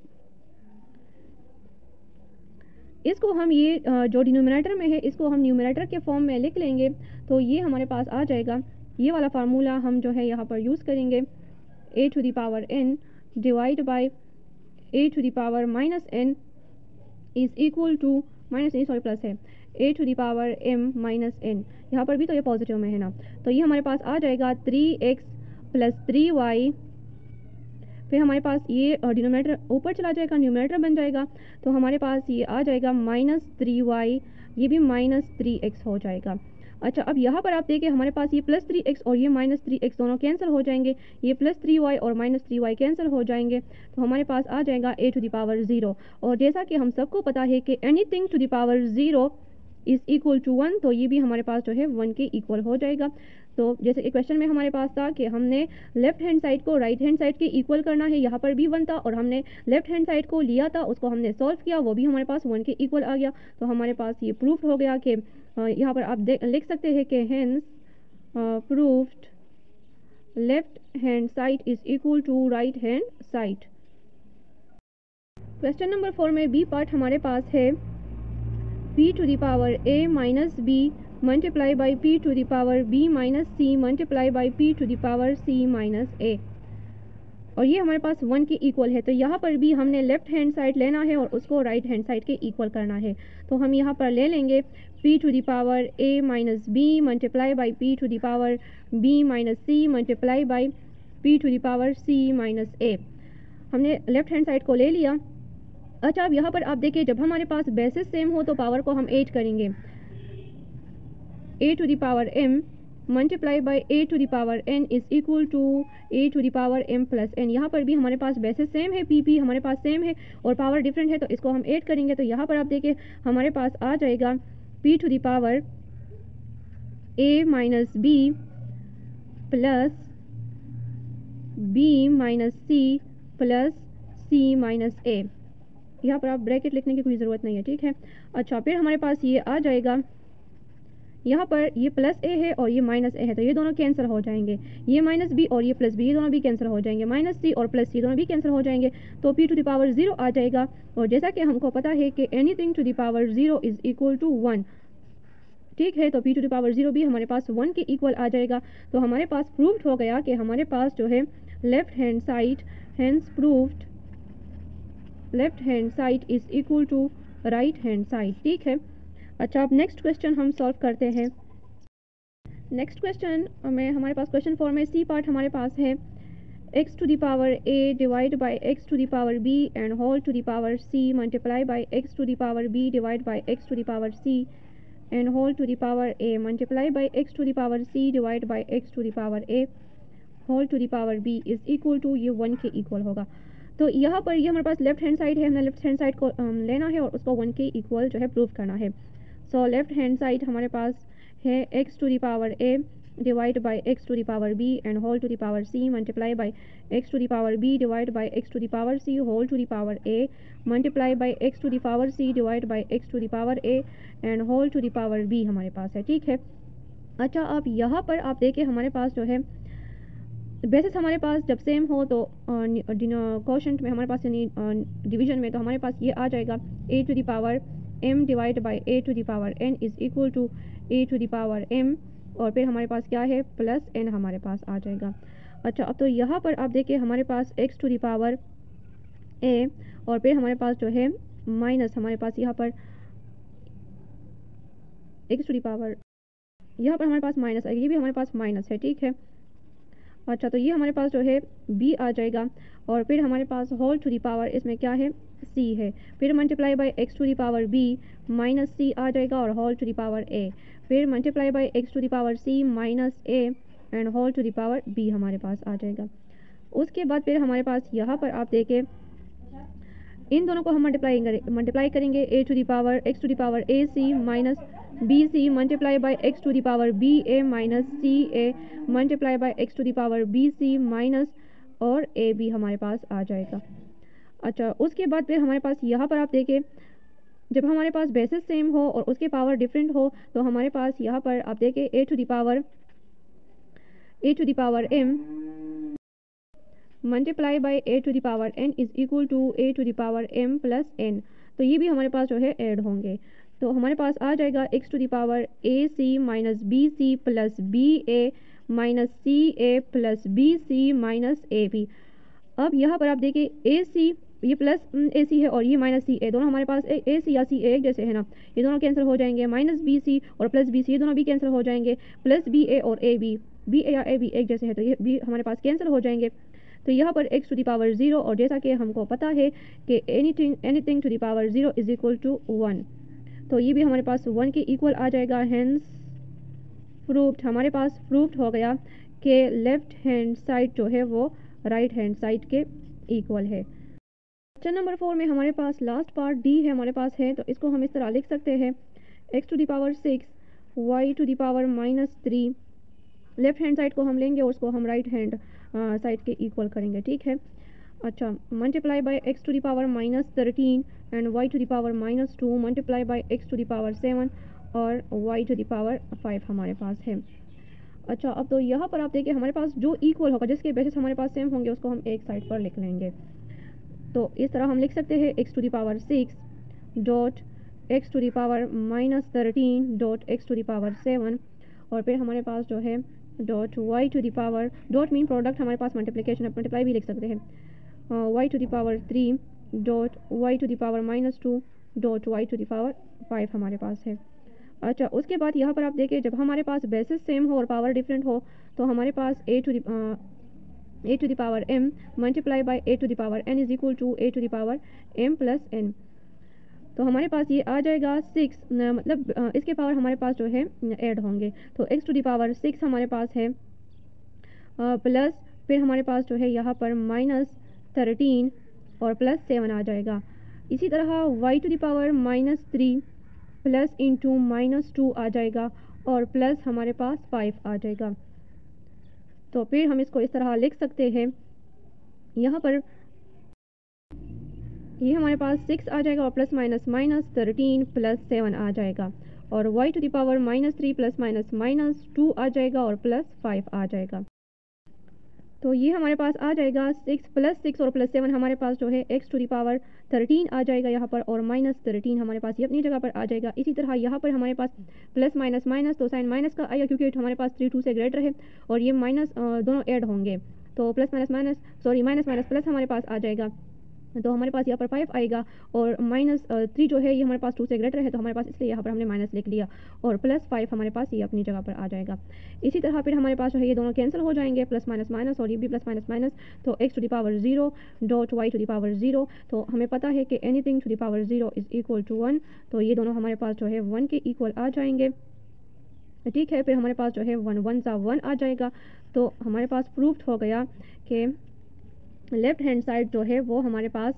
इसको हम ये जो डिनोमिनेटर में है इसको हम न्यूमरेटर के फॉर्म में लिख लेंगे, तो ये हमारे पास आ जाएगा, ये वाला फार्मूला हम जो है यहाँ पर यूज़ करेंगे ए to the power n divide by A to the power minus n is equal to minus n sorry plus है ए to the power m minus n, यहाँ पर भी तो ये पॉजिटिव में है ना, तो ये हमारे पास आ जाएगा three x plus three y, फिर हमारे पास ये डिनोमिनेटर ऊपर चला जाएगा न्यूमरेटर बन जाएगा, तो हमारे पास ये आ जाएगा माइनस थ्री वाई, ये भी माइनस थ्री एक्स हो जाएगा। अच्छा, अब यहाँ पर आप देखिए हमारे पास ये प्लस थ्री एक्स और ये माइनस थ्री एक्स दोनों कैंसिल हो जाएंगे, ये प्लस थ्री वाई और माइनस थ्री वाई कैंसिल हो जाएंगे, तो हमारे पास आ जाएगा a to the power zero. और जैसा कि हम सबको पता है कि anything to the power zero is equal to one, तो ये भी हमारे पास जो है वन के इक्वल हो जाएगा। तो जैसे कि क्वेश्चन में हमारे पास था कि हमने लेफ्ट हैंड साइड को राइट हैंड साइड के इक्वल करना है, यहाँ पर भी वन था और हमने लेफ्ट हैंड साइड को लिया था, उसको हमने सॉल्व किया, वो भी हमारे पास वन के इक्वल आ गया, तो हमारे पास ये प्रूफ हो गया कि यहाँ पर आप लिख सकते हैं कि hence proved left hand side is equal to right hand side. Question number four में बी पार्ट हमारे पास है p to the power a minus b multiply by p to the power b minus c multiply by p to the power c minus a, और ये हमारे पास one के equal है। तो यहाँ पर भी हमने लेफ्ट हैंड साइड लेना है और उसको राइट हैंड साइड के इक्वल करना है। तो हम यहाँ पर ले लेंगे p to the power a minus b multiply by p to the power b minus c multiply by p to the power c minus a। हमने लेफ्ट हैंड साइड को ले लिया। अच्छा, अब यहाँ पर आप देखिए, जब हमारे पास बेसिस सेम हो तो पावर को हम ऐड करेंगे। a to the power m multiply by a to the power n is equal to a to the power m plus n। यहाँ पर भी हमारे पास बेसिस सेम है, pp हमारे पास सेम है और पावर डिफरेंट है, तो इसको हम ऐड करेंगे। तो यहाँ पर आप देखिए हमारे पास आ जाएगा p to the power a minus b plus b minus c plus c minus a। यहाँ पर आप ब्रैकेट लिखने की कोई ज़रूरत नहीं है, ठीक है। अच्छा, फिर हमारे पास ये आ जाएगा, यहाँ पर ये प्लस ए है और ये माइनस ए है, तो ये दोनों कैंसिल हो जाएंगे। ये माइनस बी और ये प्लस बी, ये दोनों भी कैंसिल हो जाएंगे। माइनस सी और प्लस सी दोनों भी कैंसिल हो जाएंगे, तो p to the power zero आ जाएगा। और जैसा कि हमको पता है कि anything to the power zero is equal to one, ठीक है। तो p to the power zero भी हमारे पास वन के इक्वल आ जाएगा। तो हमारे पास प्रूव्ड हो गया कि हमारे पास जो है left hand side, hence proved left hand side is equal to right hand side, ठीक है। अच्छा, अब नेक्स्ट क्वेश्चन हम सॉल्व करते हैं। नेक्स्ट क्वेश्चन में हमारे पास क्वेश्चन फोर में सी पार्ट हमारे पास है x to the power a divide by x to the power b and whole to the power c multiply by x to the power b divide by x to the power c and whole to the power a multiply by x to the power c divide by x to the power a whole to the power b is equal to, ये one के equal होगा। तो यहाँ पर ये हमारे पास left hand side है, हमने लेफ्ट हैंड साइड को लेना है और उसको वन के इक्वल जो है प्रूव करना है। सो लेफ्ट हैंड साइड हमारे पास है x to the power a divide by x to the power b and whole to the power c multiply by x to the power b divide by x to the power c whole to the power a multiply by x to the power c divide by x to the power a and whole to the power b हमारे पास है, ठीक है। अच्छा, अब यहाँ पर आप देखिए हमारे पास जो है बेसिस हमारे पास जब सेम हो तो क्वोशंट में हमारे पास यानी डिवीजन में, तो हमारे पास ये आ जाएगा a to the power m divide by a to the power n is equal to a to the power m, और फिर हमारे पास क्या है प्लस n हमारे पास आ जाएगा। अच्छा, अब तो यहाँ पर आप देखिए हमारे पास x to the power a और फिर हमारे पास जो है माइनस, हमारे पास यहाँ पर x टू द पावर, यहाँ पर हमारे पास माइनस है, ये भी हमारे पास माइनस है, ठीक है। अच्छा, तो ये हमारे पास जो है b आ जाएगा और फिर हमारे पास होल टू द पावर इसमें क्या है c है, फिर multiply by x to the power b minus c आ जाएगा और whole to the power a, फिर multiply by x to the power c minus a and whole to the power b हमारे पास आ जाएगा। उसके बाद फिर हमारे पास यहाँ पर आप देखें इन दोनों को हम मल्टीप्लाई मल्टीप्लाई करेंगे a to the power x to the power a c minus b c multiply by x to the power b a minus c a multiply by x to the power b c minus और a B हमारे पास आ जाएगा। अच्छा, उसके बाद फिर हमारे पास यहाँ पर आप देखें जब हमारे पास बेसिस सेम हो और उसके पावर डिफरेंट हो तो हमारे पास यहाँ पर आप देखें a to the power a to the power m multiply by A to the power n is equal to A to the power m plus n, तो ये भी हमारे पास जो है ऐड होंगे। तो हमारे पास आ जाएगा x to the power a c minus b c plus b a minus c a plus b c minus a b. अब यहाँ पर आप देखिए ए सी ये प्लस ए सी है और ये माइनस सी ए, दोनों हमारे पास ए सी या सी ए एक जैसे है ना, ये दोनों कैंसिल हो जाएंगे। माइनस बी सी और प्लस बी सी ये दोनों भी कैंसिल हो जाएंगे। प्लस बी ए और ए बी बी ए या ए बी एक जैसे है तो ये भी हमारे पास कैंसिल हो जाएंगे। तो यहाँ पर x to the power zero और जैसा कि हमको पता है कि anything anything to the power zero is equal to one, तो ये भी हमारे पास वन के इक्वल आ जाएगा। हेंस प्रूव्ड, हमारे पास प्रूव्ड हो गया कि लेफ्ट हैंड साइड जो है वो राइट हैंड साइड के इक्वल है। क्वेश्चन नंबर फोर में हमारे पास लास्ट पार्ट डी है हमारे पास है, तो इसको हम इस तरह लिख सकते हैं x to the power six y to the power minus three, left hand side को हम लेंगे और उसको हम राइट हैंड साइड के इक्वल करेंगे, ठीक है। अच्छा, multiply by x to the power minus thirteen and y to the power minus two multiply by x to the power seven और y to the power five हमारे पास है। अच्छा, अब तो यहाँ पर आप देखिए हमारे पास जो इक्वल होगा, जिसके बेसिस हमारे पास सेम होंगे, उसको हम एक साइड पर लिख लेंगे। तो इस तरह हम लिख सकते हैं x to the power six dot x to the power minus thirteen dot x to the power seven, और फिर हमारे पास जो है dot y to the power, dot mean product, हमारे पास मल्टीप्लिकेशन मल्टीप्लाई भी लिख सकते हैं, y to the power three dot y to the power minus two dot y to the power five हमारे पास है। अच्छा, उसके बाद यहाँ पर आप देखिए जब हमारे पास बेसिस सेम हो और पावर डिफरेंट हो तो हमारे पास a to the a to the power m multiply by A to the power n is equal to A to the power m plus n। तो हमारे पास ये आ जाएगा सिक्स, मतलब अ, इसके पावर हमारे पास जो है ऐड होंगे। तो x to the power six हमारे पास है प्लस फिर हमारे पास जो है यहाँ पर माइनस थर्टीन और प्लस सेवन आ जाएगा। इसी तरह y to the power minus three plus into minus two आ जाएगा और प्लस हमारे पास फाइव आ जाएगा। तो फिर हम इसको इस तरह लिख सकते हैं, यहाँ पर ये हमारे पास सिक्स आ जाएगा और plus minus minus thirteen plus seven आ जाएगा, और y to the power minus three plus minus minus two आ जाएगा और प्लस फाइव आ जाएगा। तो ये हमारे पास आ जाएगा सिक्स प्लस सिक्स और प्लस सेवन हमारे पास जो है x to the power thirteen आ जाएगा यहाँ पर, और माइनस थर्टीन हमारे पास ये अपनी जगह पर आ जाएगा। इसी तरह यहाँ पर हमारे पास प्लस माइनस माइनस, तो साइन माइनस का आएगा क्योंकि हमारे पास थ्री टू से ग्रेटर है, और ये माइनस दोनों ऐड होंगे, तो plus minus minus sorry minus minus plus हमारे पास आ जाएगा। तो हमारे पास यहाँ पर फाइव आएगा, और माइनस थ्री जो है ये हमारे पास टू से ग्रेटर है, तो हमारे पास इसलिए यहाँ पर हमने माइनस लिख लिया, और प्लस फाइव हमारे पास ये अपनी जगह पर आ जाएगा। इसी तरह फिर हमारे पास जो है ये दोनों कैंसिल हो जाएंगे, प्लस माइनस माइनस और ये भी प्लस माइनस माइनस, तो x to the power zero dot y to the power zero. तो हमें पता है कि anything to the power zero is equal to one, तो ये दोनों हमारे पास जो है वन के इक्वल आ जाएंगे। ठीक है, फिर हमारे पास जो है वन वन सा वन आ जाएगा। तो हमारे पास प्रूफ हो गया कि लेफ्ट हैंड साइड जो है वो हमारे पास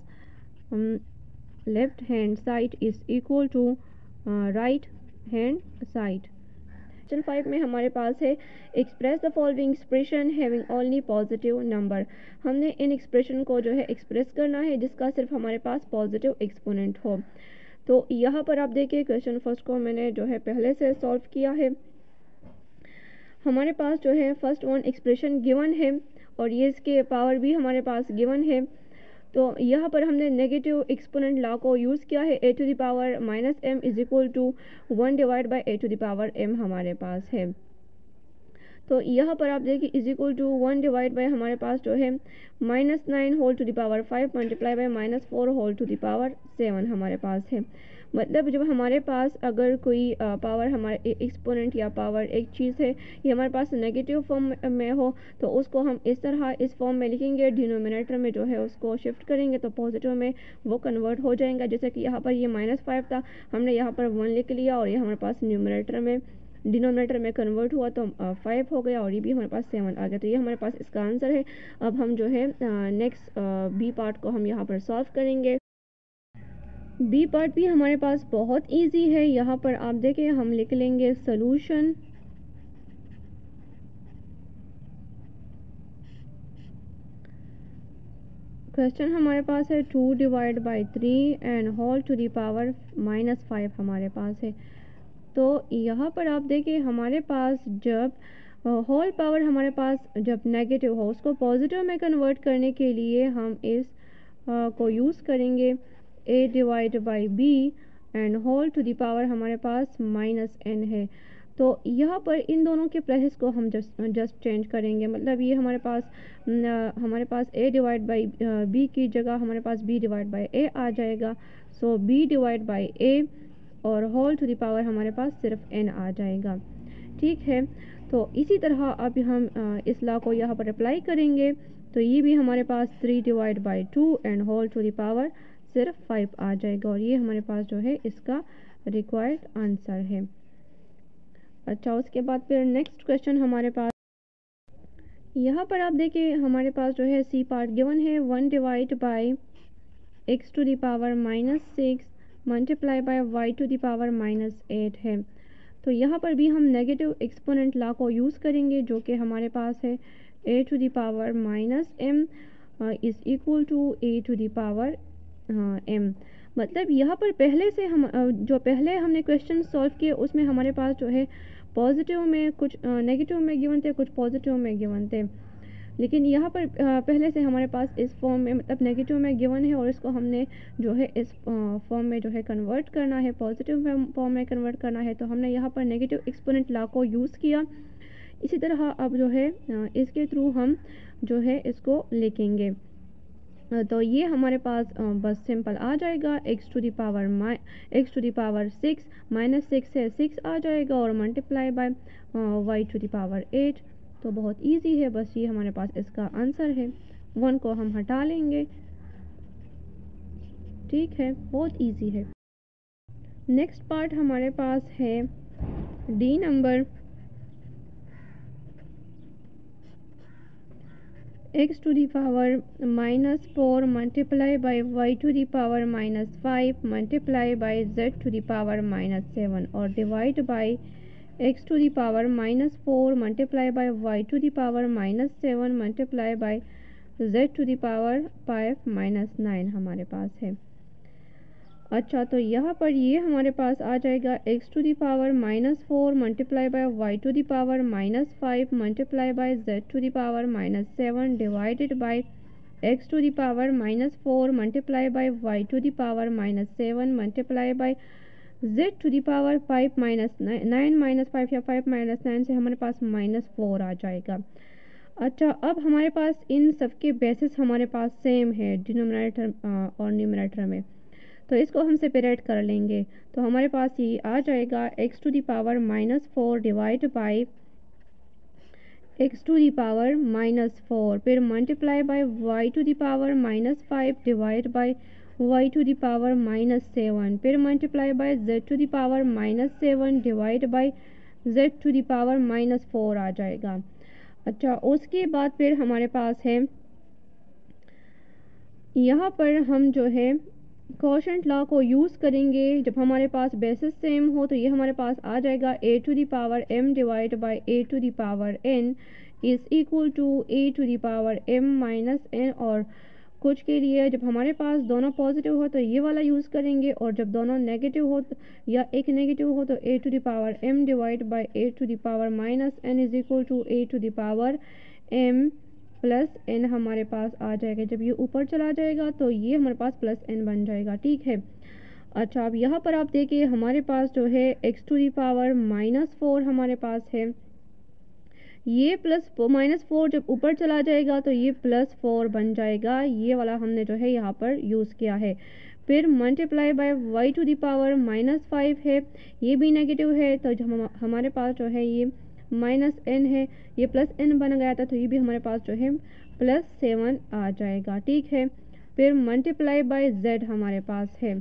left hand side is equal to right hand side. Question five में हमारे पास है express the following expression having only positive number. हमने इन एक्सप्रेशन को जो है एक्सप्रेस करना है जिसका सिर्फ हमारे पास पॉजिटिव एक्सपोनेंट हो। तो यहाँ पर आप देखिए क्वेश्चन फर्स्ट को मैंने जो है पहले से सॉल्व किया है। हमारे पास जो है फर्स्ट वन एक्सप्रेशन गिवन है और ये इसके पावर भी हमारे पास गिवन है। तो यहाँ पर हमने नेगेटिव एक्सपोनेंट लॉ को यूज़ किया है, ए to the power minus M is equal to one divide by A to the power m हमारे पास है। तो यहाँ पर आप देखिए is equal to one divide by हमारे पास जो है minus nine whole to the power five multiply by minus four whole to the power seven हमारे पास है। मतलब जब हमारे पास अगर कोई पावर हमारे एक्सपोनेंट या पावर एक चीज़ है ये हमारे पास नेगेटिव फॉर्म में हो तो उसको हम इस तरह इस फॉर्म में लिखेंगे, डिनोमिनेटर में जो है उसको शिफ्ट करेंगे तो पॉजिटिव में वो कन्वर्ट हो जाएगा। जैसे कि यहाँ पर ये माइनस फाइव था, हमने यहाँ पर वन लिख लिया और ये हमारे पास न्यूमरेटर में डिनोमिनेटर में कन्वर्ट हुआ तो फाइव हो गया और ये भी हमारे पास सेवन आ गया। तो ये हमारे पास इसका आंसर है। अब हम जो है नेक्स्ट बी पार्ट को हम यहाँ पर सॉल्व करेंगे। बी पार्ट भी हमारे पास बहुत इजी है। यहाँ पर आप देखें हम लिख लेंगे सॉल्यूशन। क्वेश्चन हमारे पास है two divide by three and whole to the power minus five हमारे पास है। तो यहाँ पर आप देखिए हमारे पास जब होल uh, पावर हमारे पास जब नेगेटिव हो उसको पॉजिटिव में कन्वर्ट करने के लिए हम इस uh, को यूज़ करेंगे a divide by b and whole to the power हमारे पास माइनस एन है। तो यहाँ पर इन दोनों के प्लेसेस को हम जस्ट जस्ट चेंज करेंगे। मतलब ये हमारे पास न, हमारे पास a डिवाइड बाई बी की जगह हमारे पास b डिवाइड बाई a आ जाएगा। So so, b divide by a और होल टू दी पावर हमारे पास सिर्फ n आ जाएगा। ठीक है, तो इसी तरह अब हम इस लॉ को यहाँ पर अप्लाई करेंगे तो ये भी हमारे पास three divide by two and whole to the power सिर्फ फाइव आ जाएगा और ये हमारे पास जो है इसका रिक्वायर्ड आंसर है। अच्छा, उसके बाद फिर नेक्स्ट क्वेश्चन हमारे पास यहाँ पर आप देखिए हमारे पास जो है सी पार्ट गिवन है one divide by x to the power minus six multiply by y to the power minus eight है। तो यहाँ पर भी हम नेगेटिव एक्सपोनेंट लॉ को यूज़ करेंगे जो कि हमारे पास है ए to the power minus m is equal to A to the power m. मतलब यहाँ पर पहले से हम जो पहले हमने क्वेश्चन सॉल्व किए उसमें हमारे पास जो है पॉजिटिव में कुछ नेगेटिव में गिवन थे, कुछ पॉजिटिव में गिवन थे, लेकिन यहाँ पर पहले से हमारे पास इस फॉर्म में मतलब नेगेटिव में गिवन है और इसको हमने जो है इस फॉर्म में जो है कन्वर्ट करना है, पॉजिटिव फॉर्म में कन्वर्ट करना है। तो हमने यहाँ पर नेगेटिव एक्सपोनेंट लॉ को यूज़ किया। इसी तरह अब जो है इसके थ्रू हम जो है इसको लिखेंगे। तो ये हमारे पास बस सिंपल आ जाएगा, x to the power my x to the power six minus six से सिक्स आ जाएगा और multiply by y to the power eight. तो बहुत इजी है, बस ये हमारे पास इसका आंसर है। वन को हम हटा लेंगे, ठीक है, बहुत इजी है। नेक्स्ट पार्ट हमारे पास है D number, x to the power minus four multiply by y to the power minus five multiply by z to the power minus seven और divide by x to the power minus four multiply by y to the power minus seven multiply by z to the power five minus nine हमारे पास है। अच्छा, तो यहाँ पर ये हमारे पास आ जाएगा x to the power minus four multiply by y to the power minus five multiply by z to the power minus seven divided by x to the power minus four multiply by y to the power minus seven multiply by z to the power five minus nine minus five या five minus nine से हमारे पास minus four आ जाएगा। अच्छा, अब हमारे पास इन सबके बेसिस हमारे पास सेम है डिनोमिनेटर और न्यूमरेटर में, तो इसको हम सेपरेट कर लेंगे। तो हमारे पास ये आ जाएगा x to the power minus four divide by x to the power minus four, फिर multiply by y to the power minus five divide by y to the power minus seven, फिर multiply by z to the power minus seven divide by z to the power minus four आ जाएगा। अच्छा, उसके बाद फिर हमारे पास है यहाँ पर हम जो है कोशेंट लॉ को यूज़ करेंगे। जब हमारे पास बेसिस सेम हो तो ये हमारे पास आ जाएगा a to the power m divide by a to the power n is equal to a to the power m minus n। और कुछ के लिए जब हमारे पास दोनों पॉजिटिव हो तो ये वाला यूज़ करेंगे, और जब दोनों नेगेटिव हो या एक नेगेटिव हो तो a to the power m divide by a to the power minus n is equal to a to the power m plus N हमारे पास आ जाएगा। जब ये ऊपर चला जाएगा तो ये हमारे पास प्लस एन बन जाएगा, ठीक है। अच्छा, अब यहाँ पर आप देखिए हमारे पास जो है x to the power minus four हमारे पास है, ये प्लस माइनस फोर जब ऊपर चला जाएगा तो ये प्लस फोर बन जाएगा। ये वाला हमने जो है यहाँ पर यूज़ किया है। फिर multiply by y to the power minus five है, ये भी नेगेटिव है, तो जब हम, हमारे पास जो है ये माइनस एन है, ये प्लस एन बन गया था, तो ये भी हमारे पास जो है प्लस सेवन आ जाएगा, ठीक है। फिर मल्टीप्लाई बाय जेड हमारे पास है,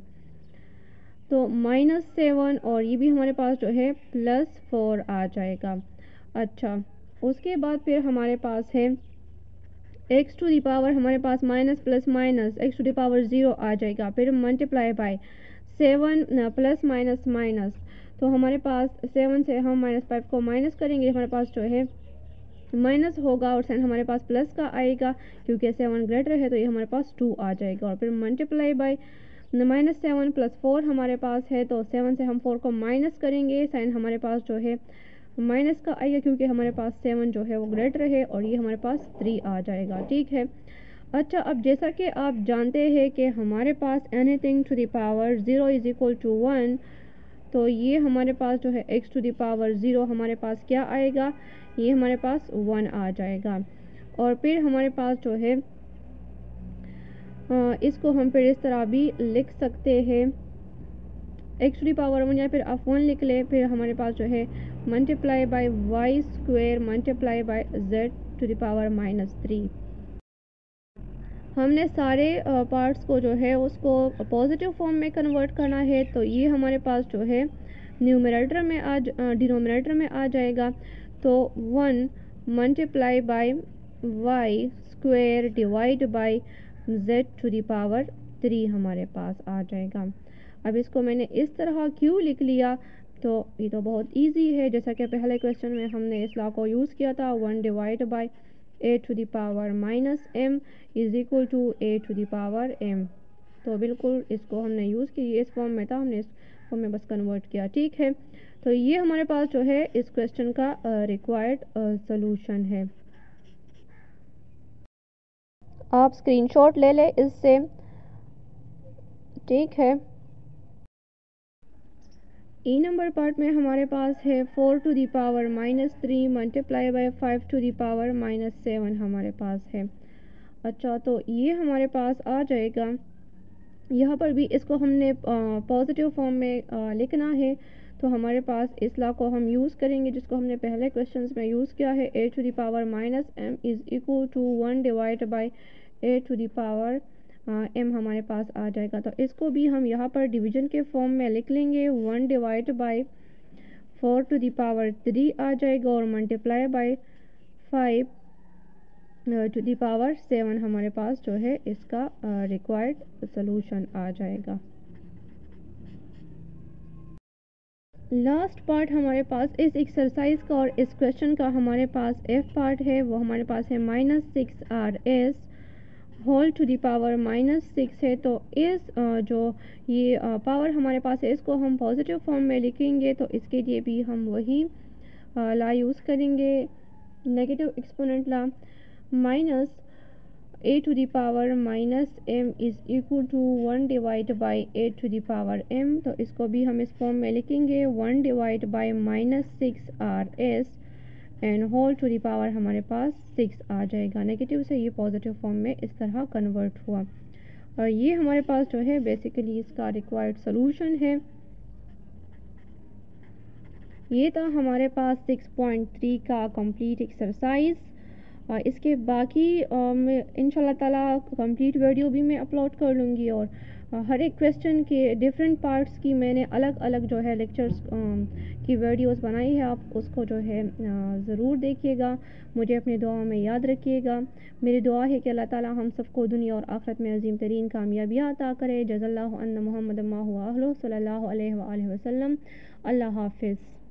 तो माइनस सेवन और ये भी हमारे पास जो है प्लस फोर आ जाएगा। अच्छा, उसके बाद फिर हमारे पास है एक्स टू दी पावर हमारे पास minus plus minus x to the power zero आ जाएगा। फिर multiply by seven plus minus minus, तो हमारे पास सेवन से हम माइनस फाइव को माइनस करेंगे, हमारे पास जो है माइनस होगा और साइन हमारे पास प्लस का आएगा, क्योंकि सेवन ग्रेटर है तो ये हमारे पास टू आ जाएगा। और फिर multiply by minus seven plus four हमारे पास है, तो सेवन से हम फोर को माइनस करेंगे, साइन हमारे पास जो है माइनस का आएगा, क्योंकि हमारे पास सेवन जो है वो ग्रेटर है, और ये हमारे पास थ्री आ जाएगा, ठीक है। अच्छा, अब जैसा कि आप जानते हैं कि हमारे पास anything to the power zero is equal to one, तो ये हमारे पास जो है x to the power zero हमारे पास क्या आएगा, ये हमारे पास वन आ जाएगा। और फिर हमारे पास जो है आ, इसको हम फिर इस तरह भी लिख सकते हैं, x to the power one, या फिर आप वन लिख ले, फिर हमारे पास जो है multiply by y square multiply by z to the power minus three. हमने सारे पार्ट्स को जो है उसको पॉजिटिव फॉर्म में कन्वर्ट करना है, तो ये हमारे पास जो है न्यूमरेटर में आ डिनोमिनेटर में आ जाएगा। तो one multiply by y square divide by z to the power three हमारे पास आ जाएगा। अब इसको मैंने इस तरह क्यों लिख लिया, तो ये तो बहुत इजी है, जैसा कि पहले क्वेश्चन में हमने इस लॉ को यूज़ किया था, one divide by A to the power minus M is equal to A to the power m. तो बिल्कुल इसको हमने यूज़ किया, इस फॉर्म में था, हमने इस फॉर्म में बस कन्वर्ट किया। ठीक है, तो ये हमारे पास जो है इस क्वेश्चन का रिक्वायर्ड सॉल्यूशन है। आप स्क्रीनशॉट ले लें इससे। ठीक है, ई नंबर पार्ट में हमारे पास है four to the power minus three multiply by five to the power minus seven हमारे पास है। अच्छा, तो ये हमारे पास आ जाएगा। यहाँ पर भी इसको हमने पॉजिटिव फॉर्म में आ, लिखना है, तो हमारे पास इस लॉ को हम यूज़ करेंगे जिसको हमने पहले क्वेश्चंस में यूज़ किया है। ए to the power minus m is equal to one divide by A to the power m हमारे पास आ जाएगा। तो इसको भी हम यहाँ पर डिवीजन के फॉर्म में लिख लेंगे। One divide by four to the power three आ जाएगा और multiply by five to the power seven हमारे पास जो है इसका रिक्वायर्ड सॉल्यूशन आ जाएगा। लास्ट पार्ट हमारे पास इस एक्सरसाइज का और इस क्वेश्चन का हमारे पास एफ पार्ट है, वो हमारे पास है minus six r s whole to the power minus six है। तो इस जो ये पावर हमारे पास है इसको हम पॉजिटिव फॉर्म में लिखेंगे, तो इसके लिए भी हम वही ला यूज़ करेंगे, negative exponent law. Minus a to the power minus m is equal to one divide by A to the power m, तो इसको भी हम इस फॉर्म में लिखेंगे one divide by minus six r s and whole to the power हमारे पास six आ जाएगा। नेगेटिव से ये पॉजिटिव फॉर्म में इस तरह कन्वर्ट हुआ, और ये हमारे पास जो है बेसिकली इसका रिक्वायर्ड सॉल्यूशन है। ये था हमारे पास सिक्स पॉइंट थ्री का कंप्लीट एक्सरसाइज। इसके बाकी इंशाल्लाह ताला कंप्लीट वीडियो भी मैं अपलोड कर लूँगी, और हर एक क्वेश्चन के डिफरेंट पार्ट्स की मैंने अलग अलग जो है लेक्चर्स की वीडियोस बनाई है। आप उसको जो है ज़रूर देखिएगा, मुझे अपनी दुआओं में याद रखिएगा। मेरी दुआ है कि अल्लाह ताला हम सबको दुनिया और आखिरत में अजीम तरीन कामयाबियाँ अता करे। जज़ल्लाहु अन्ना मुहम्मद मा हुआ अहलु सल्लल्लाहु अलैहि व आलिहि वसल्लम। अल्लाह हाफिज़।